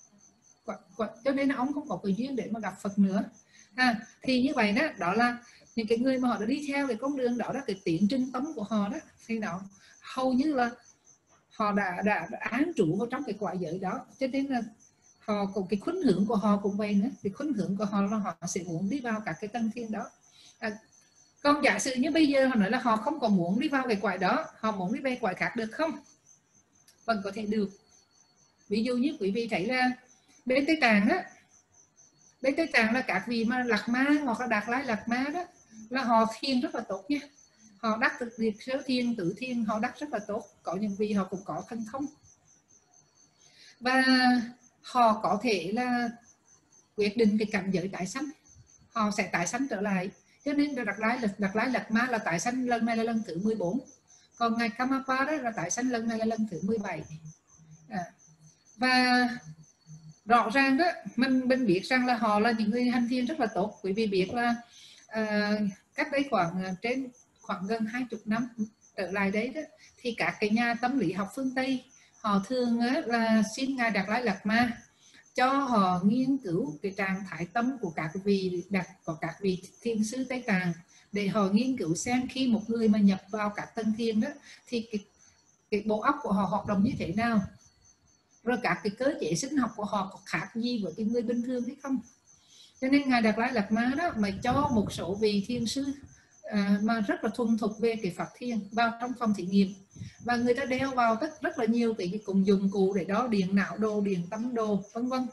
Cho nên là ông không có cơ duyên để mà gặp Phật nữa. À, thì như vậy đó, đó là những cái người mà họ đã đi theo cái con đường đó, đó cái tiến trình tấm của họ đó, thì đó hầu như là họ đã, đã, đã án trụ vào trong cái quả giới đó. Cho nên là họ cũng cái khuynh hướng của họ cũng vậy nữa, cái khuynh hướng của họ là họ sẽ muốn đi vào cả cái tân thiên đó. À, còn giả sử như bây giờ họ nói là họ không có muốn đi vào cái quả đó, họ muốn đi về quả khác được không? Vẫn có thể được. Ví dụ như quý vị thấy là bên Tây Tạng á, bên Tây Tạng là các vị mà Lạc Ma hoặc là Đạt Lai Lạc Ma đó, là họ thiền rất là tốt nha, họ đắc được việc sơ thiền, tự thiền, họ đắc rất là tốt. Có những vị họ cũng có thần thông và họ có thể là quyết định cái cảnh giới tái sanh, họ sẽ tái sanh trở lại. Cho nên Đạt Lai Đạt Lai Lạc Ma là tái sanh lần này là lần thứ mười bốn, còn ngài Karmapa đó là tái sanh lần này là lần thứ mười bảy. À, và rõ ràng đó mình mình biết rằng là họ là những người hành thiền rất là tốt. Quý vị biết là à, cách đây khoảng trên khoảng gần hai mươi năm trở lại đấy đó, thì các cái nhà tâm lý học phương Tây họ thường là xin ngài Đạt Lai Lạt Ma cho họ nghiên cứu cái trạng thái tâm của các vị đặt có các vị thiên sứ Tây Tạng, để họ nghiên cứu xem khi một người mà nhập vào các tầng thiền đó thì cái, cái bộ óc của họ hoạt động như thế nào, rồi các cái cơ chế sinh học của họ có khác gì với cái người bình thường hay không. Cho nên Ngài Đạt Lai Lạt Ma đó mà cho một số vị thiên sứ à, mà rất là thuần thục về cái pháp thiền vào trong phòng thí nghiệm, và người ta đeo vào rất rất là nhiều cái cùng dụng cụ để đo điện não đồ, điện tâm đồ, vân vân.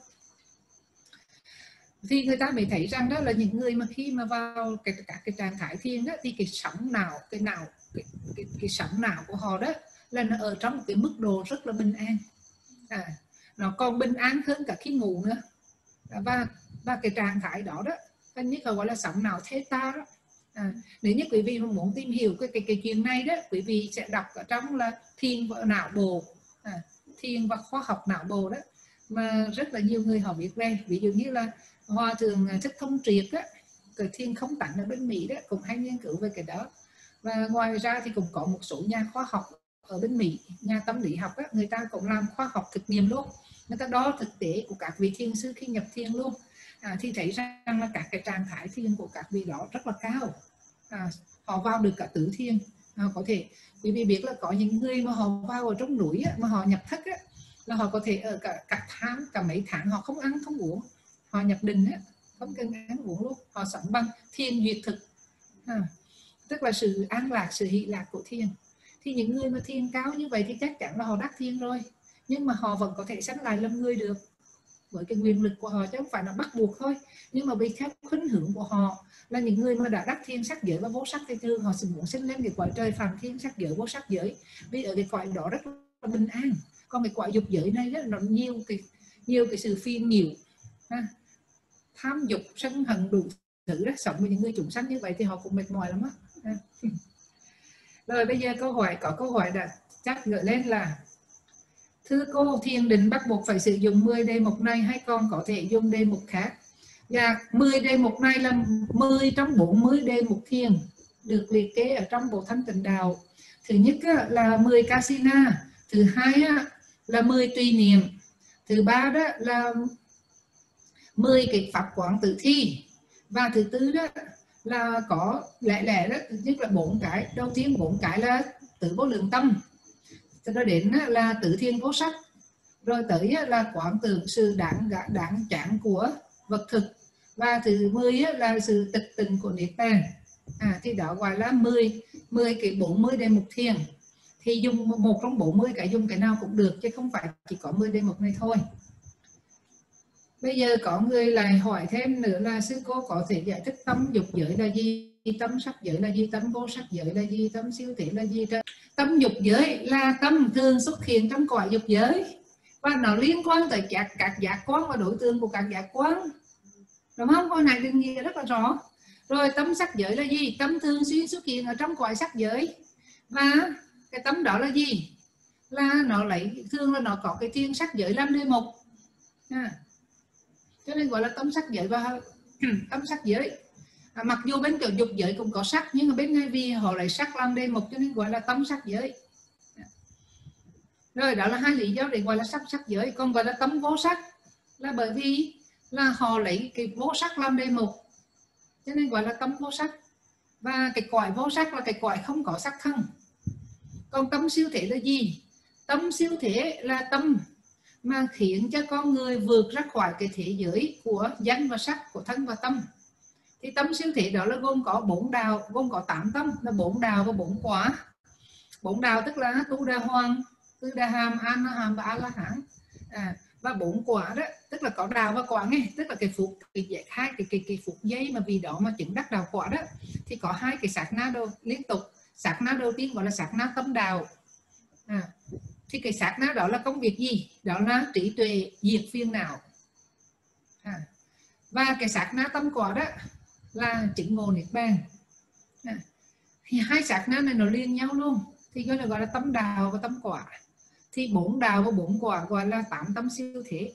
Thì người ta mới thấy rằng đó là những người mà khi mà vào cái các cái trạng thái thiền đó thì cái sóng não, cái não cái, cái, cái sóng não của họ đó là nó ở trong cái mức độ rất là bình an, à, nó còn bình an hơn cả khi ngủ nữa. Và và cái trạng thái đó đó anh nhất là gọi là sóng não theta đó. À, nếu như quý vị mà muốn tìm hiểu cái cái cái chuyện này đó, quý vị sẽ đọc ở trong là thiền và não bộ, à, thiền và khoa học não bộ đó, mà rất là nhiều người họ biết về. Ví dụ như là Hòa Thượng Thích Thông Triệt á, cái thiền không tánh ở bên Mỹ đó cũng hay nghiên cứu về cái đó. Và ngoài ra thì cũng có một số nhà khoa học ở bên Mỹ, nhà tâm lý học á, người ta cũng làm khoa học thực nghiệm luôn, người ta đo thực tế của các vị thiền sư khi nhập thiền luôn. À, thì thấy rằng là các cái trạng thái thiền của các vị đó rất là cao, à, họ vào được cả tứ thiền. À, có thể quý vị biết là có những người mà họ vào ở trong núi á, mà họ nhập thất á, là họ có thể ở cả cả tháng, cả mấy tháng họ không ăn không uống, họ nhập định á, không cần ăn uống luôn, họ sống bằng thiền duyệt thực, à, tức là sự an lạc, sự hỷ lạc của thiền. Thì những người mà thiền cao như vậy thì chắc chắn là họ đắc thiền rồi, nhưng mà họ vẫn có thể sanh lại làm người được với cái quyền lực của họ, chứ không phải là bắt buộc thôi. Nhưng mà vì theo khuynh hướng của họ là những người mà đã đắc thiên sắc giới và vô sắc thì thường họ sẽ muốn sinh lên cái cõi trời phàm thiên sắc giới vô sắc giới, vì ở cái cõi đó rất là bình an. Còn cái cõi dục giới này rất là nhiều cái nhiều cái sự phiền nhiễu, ha, tham dục sân hận đủ thứ đó. Sống với những người chúng sanh như vậy thì họ cũng mệt mỏi lắm á. Rồi bây giờ câu hỏi, có câu hỏi đã chắc gửi lên là: thưa cô, thiền định bắt buộc phải sử dụng mười đề mục này hay còn có thể dùng đề mục khác? Và mười đề mục này là mười trong bốn mươi đề mục thiền được liệt kê ở trong Bộ Thanh Tịnh Đạo. Thứ nhất là mười Kasina, thứ hai là mười tùy niệm, thứ ba đó là mười cái pháp quán tự thi, và thứ tư đó là có lẻ lẻ đó, thứ nhất là bốn cái. Đầu tiên bốn cái là tự vô lượng tâm, rồi đến là tự thiên vô sắc, rồi tới là quán tưởng sự đáng đáng chán của vật thực, và thứ mười là sự tịch tịnh của niết bàn. À, thì đó gọi là mười mười cái bốn mươi đề mục thiền. Thì dùng một trong bốn mươi cái, dùng cái nào cũng được chứ không phải chỉ có mười đề mục này thôi. Bây giờ có người lại hỏi thêm nữa là: sư cô có thể giải thích tâm dục giới là gì, tâm sắc giới là gì, tâm vô sắc giới là gì, tâm siêu thể là gì? Tâm dục giới là tâm thường xuất hiện trong cõi dục giới, và nó liên quan tới các, các giác quan và đối tượng của các giác quan, đúng không? Hồi này định nghĩa rất là rõ. Rồi tâm sắc giới là gì? Tâm thường xuyên xuất hiện ở trong cõi sắc giới, và cái tâm đó là gì? Là nó lấy, thường là nó có cái thiên sắc giới làm đề mục, à, cho nên gọi là tâm sắc giới và tâm sắc giới. À, mặc dù bên kiểu dục giới cũng có sắc, nhưng mà bên ngay vì họ lấy sắc làm đề mục cho nên gọi là tâm sắc giới. Rồi đó là hai lý do để gọi là sắc sắc giới. Còn gọi là tâm vô sắc là bởi vì là họ lấy cái vô sắc làm đề mục, cho nên gọi là tâm vô sắc. Và cái cõi vô sắc là cái cõi không có sắc thân. Còn tâm siêu thể là gì? Tâm siêu thể là tâm mà khiến cho con người vượt ra khỏi cái thế giới của danh và sắc, của thân và tâm. Thì tâm siêu thể đó là gồm có bốn đạo, gồm có tám tâm, là bốn đạo và bốn quả. Bốn đạo tức là Tu Đà Hoàng, Tư Đà Hàm, A Na Hàm và A La Hán. À, và bốn quả đó tức là có đạo và quả nghe, tức là cái phút cái hai cái cái cái phút giây mà vì đó mà chứng đắc đạo quả đó, thì có hai cái sát na đầu liên tục. Sát na đầu tiên gọi là sát na tâm đạo. À, thì cái sát na đó là công việc gì? Đó là trí tuệ diệt phiền não. À, và cái sát na tâm quả đó là chứng ngộ niết bàn. À, thì hai sát na này nó liên nhau luôn, thì gọi là gọi là tâm đạo và tâm quả. Thì bốn đạo và bốn quả gọi là tám tâm siêu thể.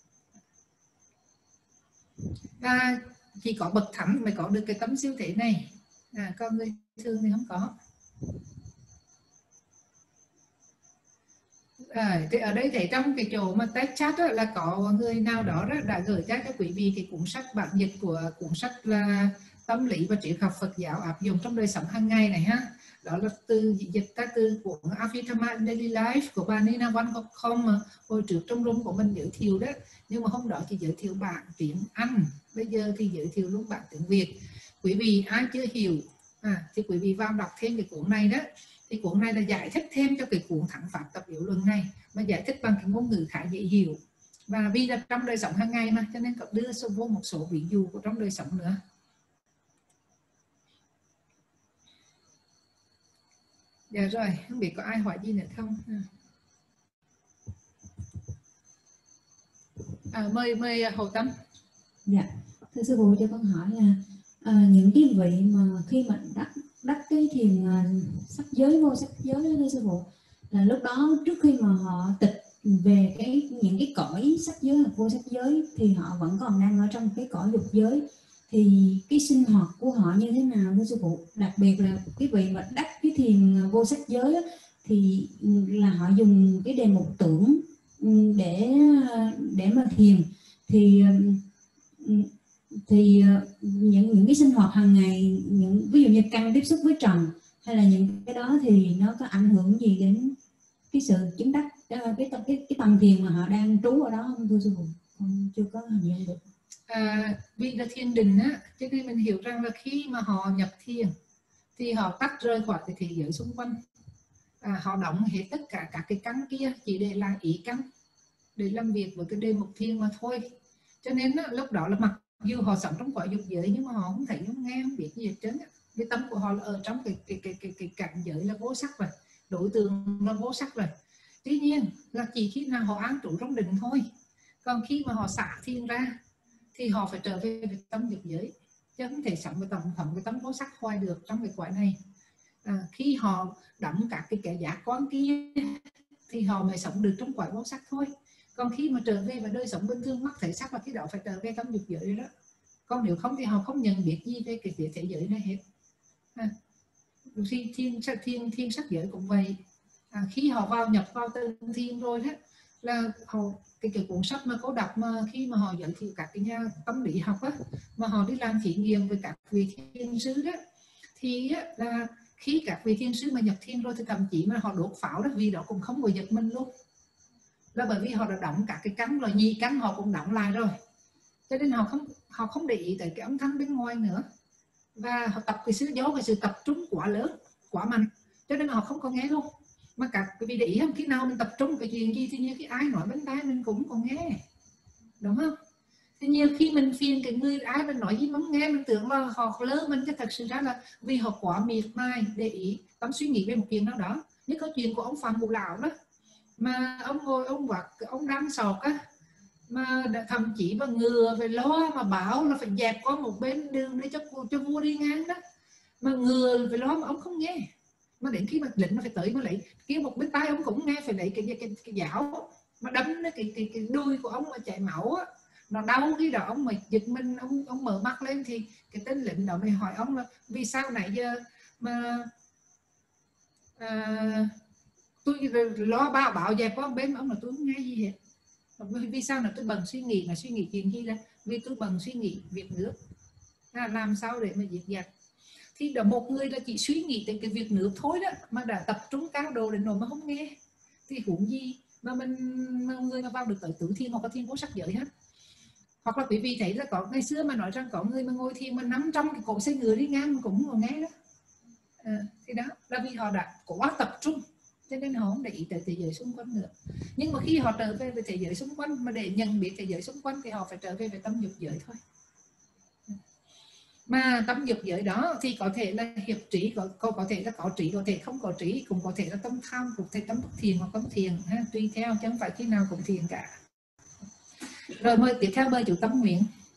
Và chỉ có bậc thánh mới có được cái tâm siêu thể này, à, con người thường thì không có. À, thì ở đây thấy trong cái chỗ mà test chat á, là có người nào đó, đó đã gửi ra cho quý vị cái cuốn sách bản dịch của cuốn sách là Tâm lý và triết học Phật giáo áp dụng trong đời sống hàng ngày này ha. Đó là từ dịch ra từ cuốn Abhidhamma Daily Life của bà Nina Van-com mà hồi trước trong room của mình giới thiệu đó. Nhưng mà hôm đó chỉ giới thiệu bản tiếng Anh, bây giờ thì giới thiệu luôn bản tiếng Việt. Quý vị ai chưa hiểu à, thì quý vị vào đọc thêm cái cuốn này đó. Thì cuốn này là giải thích thêm cho cái cuốn Thắng Pháp Tập Yếu Luận này, mà giải thích bằng cái ngôn ngữ khá dễ hiểu. Và vì là trong đời sống hàng ngày mà, cho nên có đưa vô một số ví dụ của trong đời sống nữa. Dạ rồi, không biết có ai hỏi gì nữa không? À, mời mời Hồ Tâm. Dạ, thưa sư phụ cho con hỏi là à, những cái vị mà khi mà đắc đắc cái thiền uh, sắc giới vô sắc giới đó, thưa sư phụ, là lúc đó trước khi mà họ tịch về cái những cái cõi sắc giới hoặc vô sắc giới thì họ vẫn còn đang ở trong cái cõi dục giới, thì cái sinh hoạt của họ như thế nào thưa sư phụ? Đặc biệt là cái vị mà đắc cái thiền vô sắc giới đó, thì là họ dùng cái đề mục tưởng để để mà thiền, thì thì những những cái sinh hoạt hàng ngày, những ví dụ như căn tiếp xúc với trần hay là những cái đó thì nó có ảnh hưởng gì đến cái sự chứng đắc cái cái cái, cái tầm thiền mà họ đang trú ở đó không thưa sư phụ? Con chưa có hình dung được. À, vì là thiền định á, cho nên mình hiểu rằng là khi mà họ nhập thiền thì họ tách rời khỏi cái thế giới xung quanh, à, họ đóng hết tất cả các cái căn kia chỉ để làm ý căn, để làm việc với cái đề mục thiền mà thôi. Cho nên á, lúc đó là mặc dù họ sống trong cõi dục giới nhưng mà họ không thấy, không nghe, không biết gì hết trơn á. Cái tâm của họ là ở trong cái cái cái cái, cái cảnh giới là vô sắc rồi, đối tượng là vô sắc rồi. Tuy nhiên là chỉ khi nào họ an trụ trong định thôi. Còn khi mà họ xả thiền ra thì họ phải trở về với tâm dục giới, chứ không thể sống với tâm phẩm cái tâm vô sắc hoài được trong cái cõi này. À, khi họ đóng các cái kẻ giác quan kia thì họ mới sống được trong cõi vô sắc thôi. Còn khi mà trở về và đời sống bình thường mắt thấy sắc là khi đó phải trở về tâm dục giới đó. Còn nếu không thì họ không nhận biết gì về cái thế giới này hết. À, thì thiên, thiên, thiên sắc giới cũng vậy. À, khi họ vào nhập vào từng thiên rồi đó là họ cái cái cuốn sách mà cô đọc mà khi mà họ giới thiệu các cái nhà tâm lý học á, mà họ đi làm thí nghiệm với các vị thiên sứ đó, thì á, là khi các vị thiên sứ mà nhập thiên rồi thì thậm chí mà họ đốt pháo đó, vì đó cũng không có giật mình luôn, là bởi vì họ đã đóng các cái cắn rồi, nhị cắn họ cũng đóng lại rồi, cho nên họ không họ không để ý tới cái âm thanh bên ngoài nữa, và họ tập cái sự gió cái sự tập trung quá lớn quá mạnh, cho nên họ không có nghe luôn. Mà các quý vị để ý không, khi nào mình tập trung cái chuyện gì thì như cái ai nói bên tai mình cũng còn nghe, đúng không? Thì nhiều khi mình phiền cái người ai mình nói gì mà không nghe, mình tưởng là họ lơ mình, chứ thật sự ra là vì họ quá miệt mài để ý tâm suy nghĩ về một chuyện nào đó. Như câu chuyện của ông Phạm Ngũ Lão đó, mà ông ngồi ông vặt ông đang sọt á, mà thậm chí mà ngừa về lo mà bảo là phải dẹp qua một bên đường để cho cho vua đi ngang đó, mà ngừa về lo mà ông không nghe, mà đến khi mà lệnh nó phải tới mà lấy kêu một bên tay ông cũng nghe, phải lấy cái cái, cái, cái giáo mà đâm cái cái, cái, cái đuôi của ông mà chảy máu á, nó đau. Khi đó ông mà giật mình, ông ông mở mắt lên thì cái tên lệnh đó mới hỏi ông là vì sao nãy giờ mà à, tôi lo ba bảo dẹp qua bên, ông là tôi không nghe gì hết. Vì sao là tôi bận suy nghĩ, mà suy nghĩ chuyện gì là vì tôi bận suy nghĩ việc nước, là làm sao để mà diệt giặc. Thì đó một người là chỉ suy nghĩ tới cái việc nước thôi đó mà đã tập trung cao độ đến nỗi mà không nghe, thì huống gì mà mình mà người mà vào được tới tứ thiên hoặc là thiên vô sắc giới hết. Hoặc là quý vị thấy là có ngày xưa mà nói rằng có người mà ngồi thiền mà nắm trong cái cổ xe ngựa đi ngang mà cũng không còn nghe đó. À, thì đó là vì họ đã quá tập trung cho nên họ không để ý tới thế giới xung quanh nữa. Nhưng mà khi họ trở về với thế giới xung quanh, mà để nhận biết thế giới xung quanh thì họ phải trở về với tâm dục giới thôi. Mà tâm dục giới đó thì có thể là hiệp trí, có, có, có thể là có trí, có thể không có trí, cũng có thể là tâm tham, cũng thể tâm bất thiền hoặc tâm thiền ha, tùy theo, chứ không phải khi nào cũng thiền cả. Rồi mời tiếp theo mời chủ Tâm Nguyện.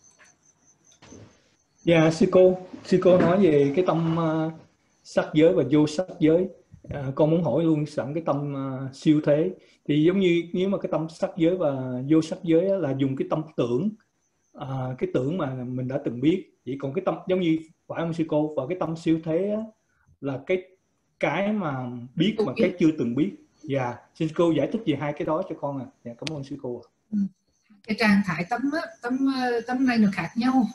Dạ sư cô, sư cô nói về cái tâm uh, sắc giới và vô sắc giới. À, con muốn hỏi luôn sẵn cái tâm uh, siêu thế, thì giống như nếu mà cái tâm sắc giới và vô sắc giới á, là dùng cái tâm tưởng, à, cái tưởng mà mình đã từng biết, chỉ còn cái tâm giống như phải không sư cô, và cái tâm siêu thế á, là cái cái mà biết mà cái chưa từng biết. Dạ, xin cô giải thích về hai cái đó cho con à. Dạ, cảm ơn sư cô. Cái trạng thái tâm á, tâm tâm này nó khác nhau.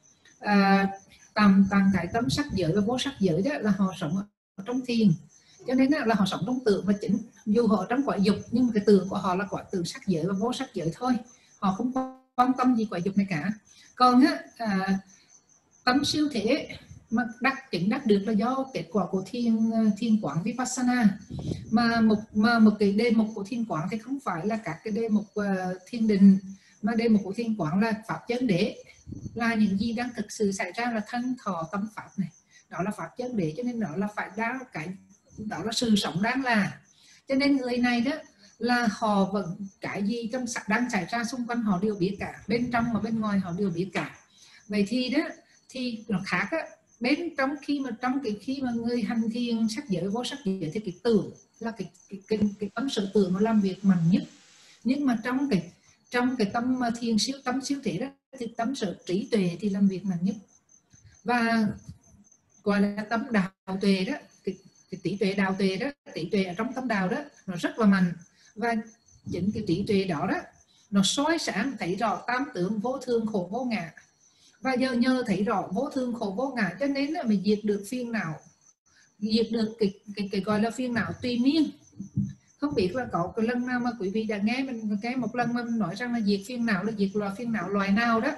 À, tầm trạng thái tâm sắc giới và vô sắc giới đó là họ sống ở trong thiền, cho nên là họ sống trong tưởng và chính, dù họ trong quả dục nhưng mà cái tưởng của họ là quả tưởng sắc giới và vô sắc giới thôi, họ không quan tâm gì quả dục này cả. Còn á, à, tâm siêu thế mà đắc chứng đắc được là do kết quả của thiền thiền quán vipassana, mà một mà một cái đề mục của thiền quán thì không phải là các cái đề mục uh, thiền định, mà đề mục của thiền quán là pháp chân đế, là những gì đang thực sự xảy ra là thân thọ tâm pháp này, đó là pháp chân đế, cho nên đó là phải đa cái, đó là sự sống đang là. Cho nên người này đó là họ vẫn cái gì trong đang xảy ra xung quanh họ đều biết cả, bên trong và bên ngoài họ đều biết cả. Vậy thì đó thì nó khác á, bên trong khi mà trong cái khi mà người hành thiền sắc giới vô sắc giới thì cái tưởng là cái cái cái, cái tâm sự tưởng nó làm việc mạnh nhất, nhưng mà trong cái trong cái tâm thiền siêu tâm siêu thể đó thì tâm sở trí tuệ thì làm việc mạnh nhất, và gọi là tâm đạo tuệ đó, cái, cái trí tuệ đạo tuệ đó, trí tuệ ở trong tâm đạo đó nó rất là mạnh, và chính cái trí tuệ đó đó nó soi sáng thấy rõ tam tướng vô thường khổ vô ngã, và giờ nhờ thấy rõ vô thường khổ vô ngã cho nên là mình diệt được phiền não, diệt được cái, cái, cái gọi là phiền não tùy miên. Không biết là có cái lần nào mà quý vị đã nghe mình nghe một lần mà mình nói rằng là diệt phiền não là diệt loại phiền não loại nào đó,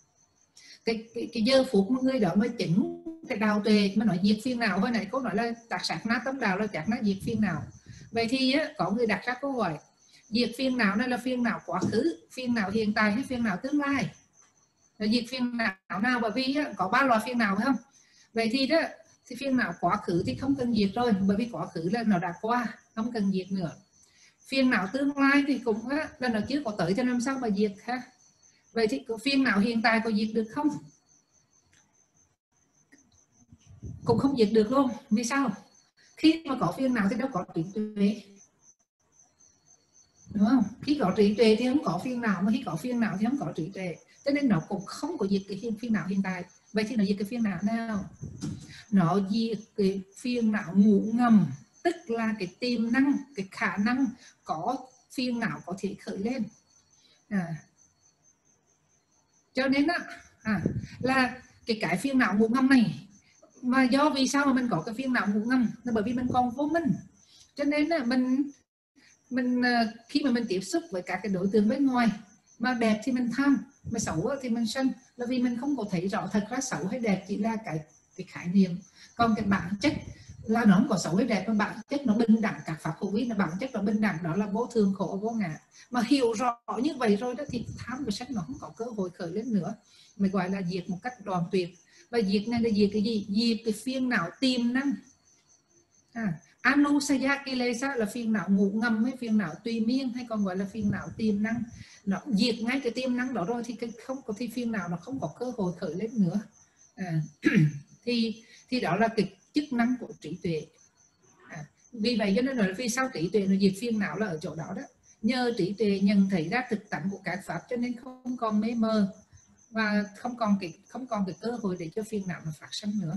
cái, cái, cái giờ phút mà người đó mới chỉnh cái đạo tuệ mà nói diệt phiền não, hồi nãy cô nói là tạc sát na tâm đạo là chắc nó diệt phiền não. Vậy thì á, có người đặt ra câu hỏi diệt phiền não này là phiền não quá khứ, phiền não hiện tại hay phiền não tương lai? Diệt phiền não nào, bởi vì á, có ba loại phiền não phải không? Vậy thì đó thì phiền não quá khứ thì không cần diệt rồi, bởi vì quá khứ là nó đã qua, không cần diệt nữa. Phiền não tương lai thì cũng á, là nó chưa có tới cho nên sao mà diệt ha. Vậy thì phiền não hiện tại có diệt được không? Cũng không diệt được luôn. Vì sao? Khi mà có phiền não thì đâu có trí tuệ, đúng không? Khi có trí tuệ thì không có phiền não, mà khi có phiền não thì không có trí tuệ, cho nên nó cũng không có diệt cái phiền não hiện tại. Vậy thì nó diệt cái phiền não nào? Nó diệt cái phiền não ngủ ngầm, tức là cái tiềm năng, cái khả năng có phiền não có thể khởi lên. À. Cho nên á, à, là cái cái phiền não ngủ ngầm này, mà do vì sao mà mình có cái phiền não ngủ ngầm? Là bởi vì mình còn vô minh, cho nên là mình mình khi mà mình tiếp xúc với các cái đối tượng bên ngoài, mà đẹp thì mình tham, mà xấu thì mình sân, là vì mình không có thấy rõ thật ra xấu hay đẹp chỉ là cái cái khái niệm, còn cái bản chất là nó không có xấu hay đẹp, mà bản chất nó bình đẳng, các pháp hữu vi là bản chất nó bình đẳng, đó là vô thường khổ vô ngã. Mà hiểu rõ như vậy rồi đó thì tham và sân nó không có cơ hội khởi lên nữa, mới gọi là diệt một cách đoạn tuyệt. Và diệt này là diệt cái gì? Diệt cái phiền não tiềm năng. À, Anusaya Kilesa là phiền não ngủ ngầm hay phiền não tùy miên, hay còn gọi là phiền não tiềm năng. Nó diệt ngay cái tiềm năng đó rồi thì cái không có thì phiền não nó không có cơ hội khởi lên nữa. À, thì thì đó là cái chức năng của trí tuệ. À, vì vậy cho nên là vì sao trí tuệ nó diệt phiền não là ở chỗ đó đó. Nhờ trí tuệ nhận thấy ra thực tánh của các pháp cho nên không còn mê mờ, và không còn cái không còn cái cơ hội để cho phiền não nó phát sinh nữa.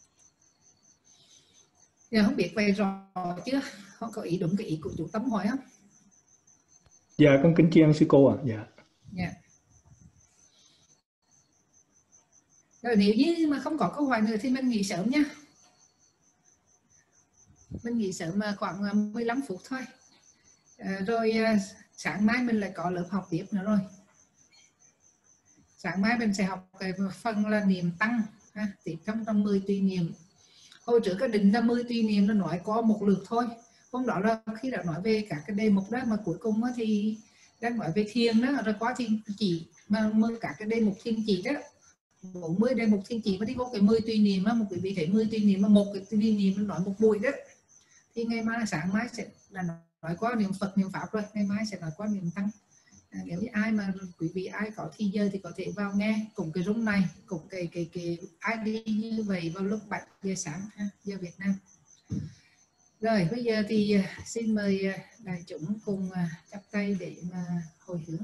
Giờ không biết về rõ chứ không có ý đúng cái ý của chủ Tống hỏi không? Dạ con kính tri ân sư cô ạ. À. Dạ. Dạ. Rồi nếu như mà không có câu hỏi nữa thì mình nghỉ sớm nha. Mình nghỉ sớm khoảng mười lăm phút thôi. À, rồi sáng mai mình lại có lớp học tiếp nữa rồi. Sáng mai mình sẽ học cái phần là niệm tăng, ha, thì trong trong mười tùy niệm. Hồi trước cái định là mười tùy niệm nó nói có một lượt thôi. Hôm đó là khi đã nói về các cái đề mục đó, mà cuối cùng thì đang nói về thiền đó, rồi có thiên chỉ, mà mơ các cái đề mục thiên chỉ đó, bốn mươi đề mục thiên chỉ mà đi vô cái mười tùy niệm á, một quý vị thấy mười tùy niệm mà một cái tùy niệm nó nói một buổi đó, thì ngày mai sáng mai sẽ là nói qua niệm Phật niệm Pháp, rồi ngày mai sẽ nói qua niệm tăng. À, nếu như ai mà quý vị ai có thì giờ thì có thể vào nghe cùng cái room này, cùng cái cái cái i đê như vậy vào lúc bảy giờ sáng ha, giờ Việt Nam. Rồi bây giờ thì xin mời đại chúng cùng chắp tay để mà hồi hướng.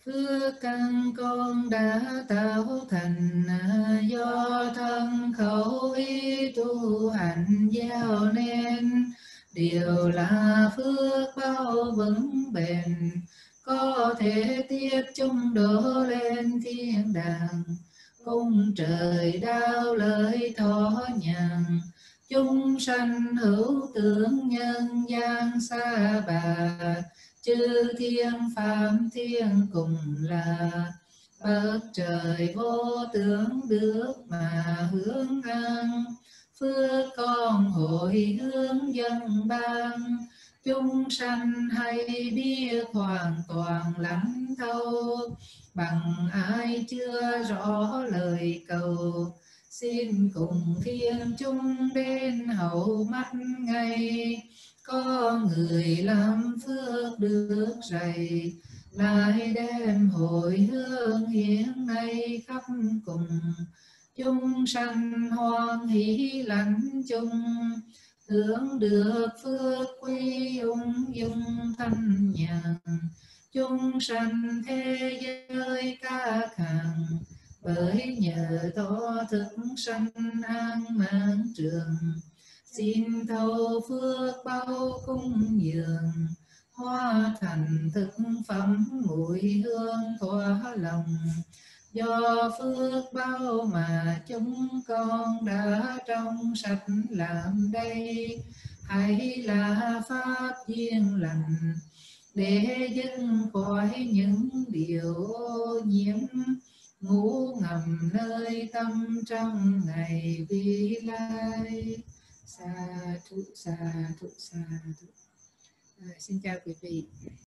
Phước căn con đã tạo thành, do thân khẩu ý tu hành gieo nên, đều là phước bao vững bền, có thể tiếp chung đổ lên thiên đàng. Cung trời đao lợi thọ nhàn, chúng sanh hữu tưởng nhân gian xa bà, chư thiên phạm thiên cùng là, bậc trời vô tướng được mà hướng an. Phước con hồi hướng dân ban, chúng sanh hay biết hoàn toàn lãnh thấu, bằng ai chưa rõ lời cầu, xin cùng thiên chúng đến hậu mắt ngay. Có người làm phước được rày, lại đem hồi hương hiện nay khắp cùng, chúng sanh hoan hỷ lãnh chung, hưởng được phước quy ung dung thanh nhàn. Chúng sanh thế giới các hàng, bởi nhờ tỏ thức sanh an mạng trường, xin thâu phước bao cung dường, hóa thành thực phẩm mùi hương thỏa lòng. Do phước bao mà chúng con đã trong sạch làm đây, hãy là pháp duyên lành, để dứt khỏi những điều ô nhiễm, ngủ ngầm nơi tâm trong ngày vi lai. Sa thụ sa thụ sa thụ. À, xin chào quý vị.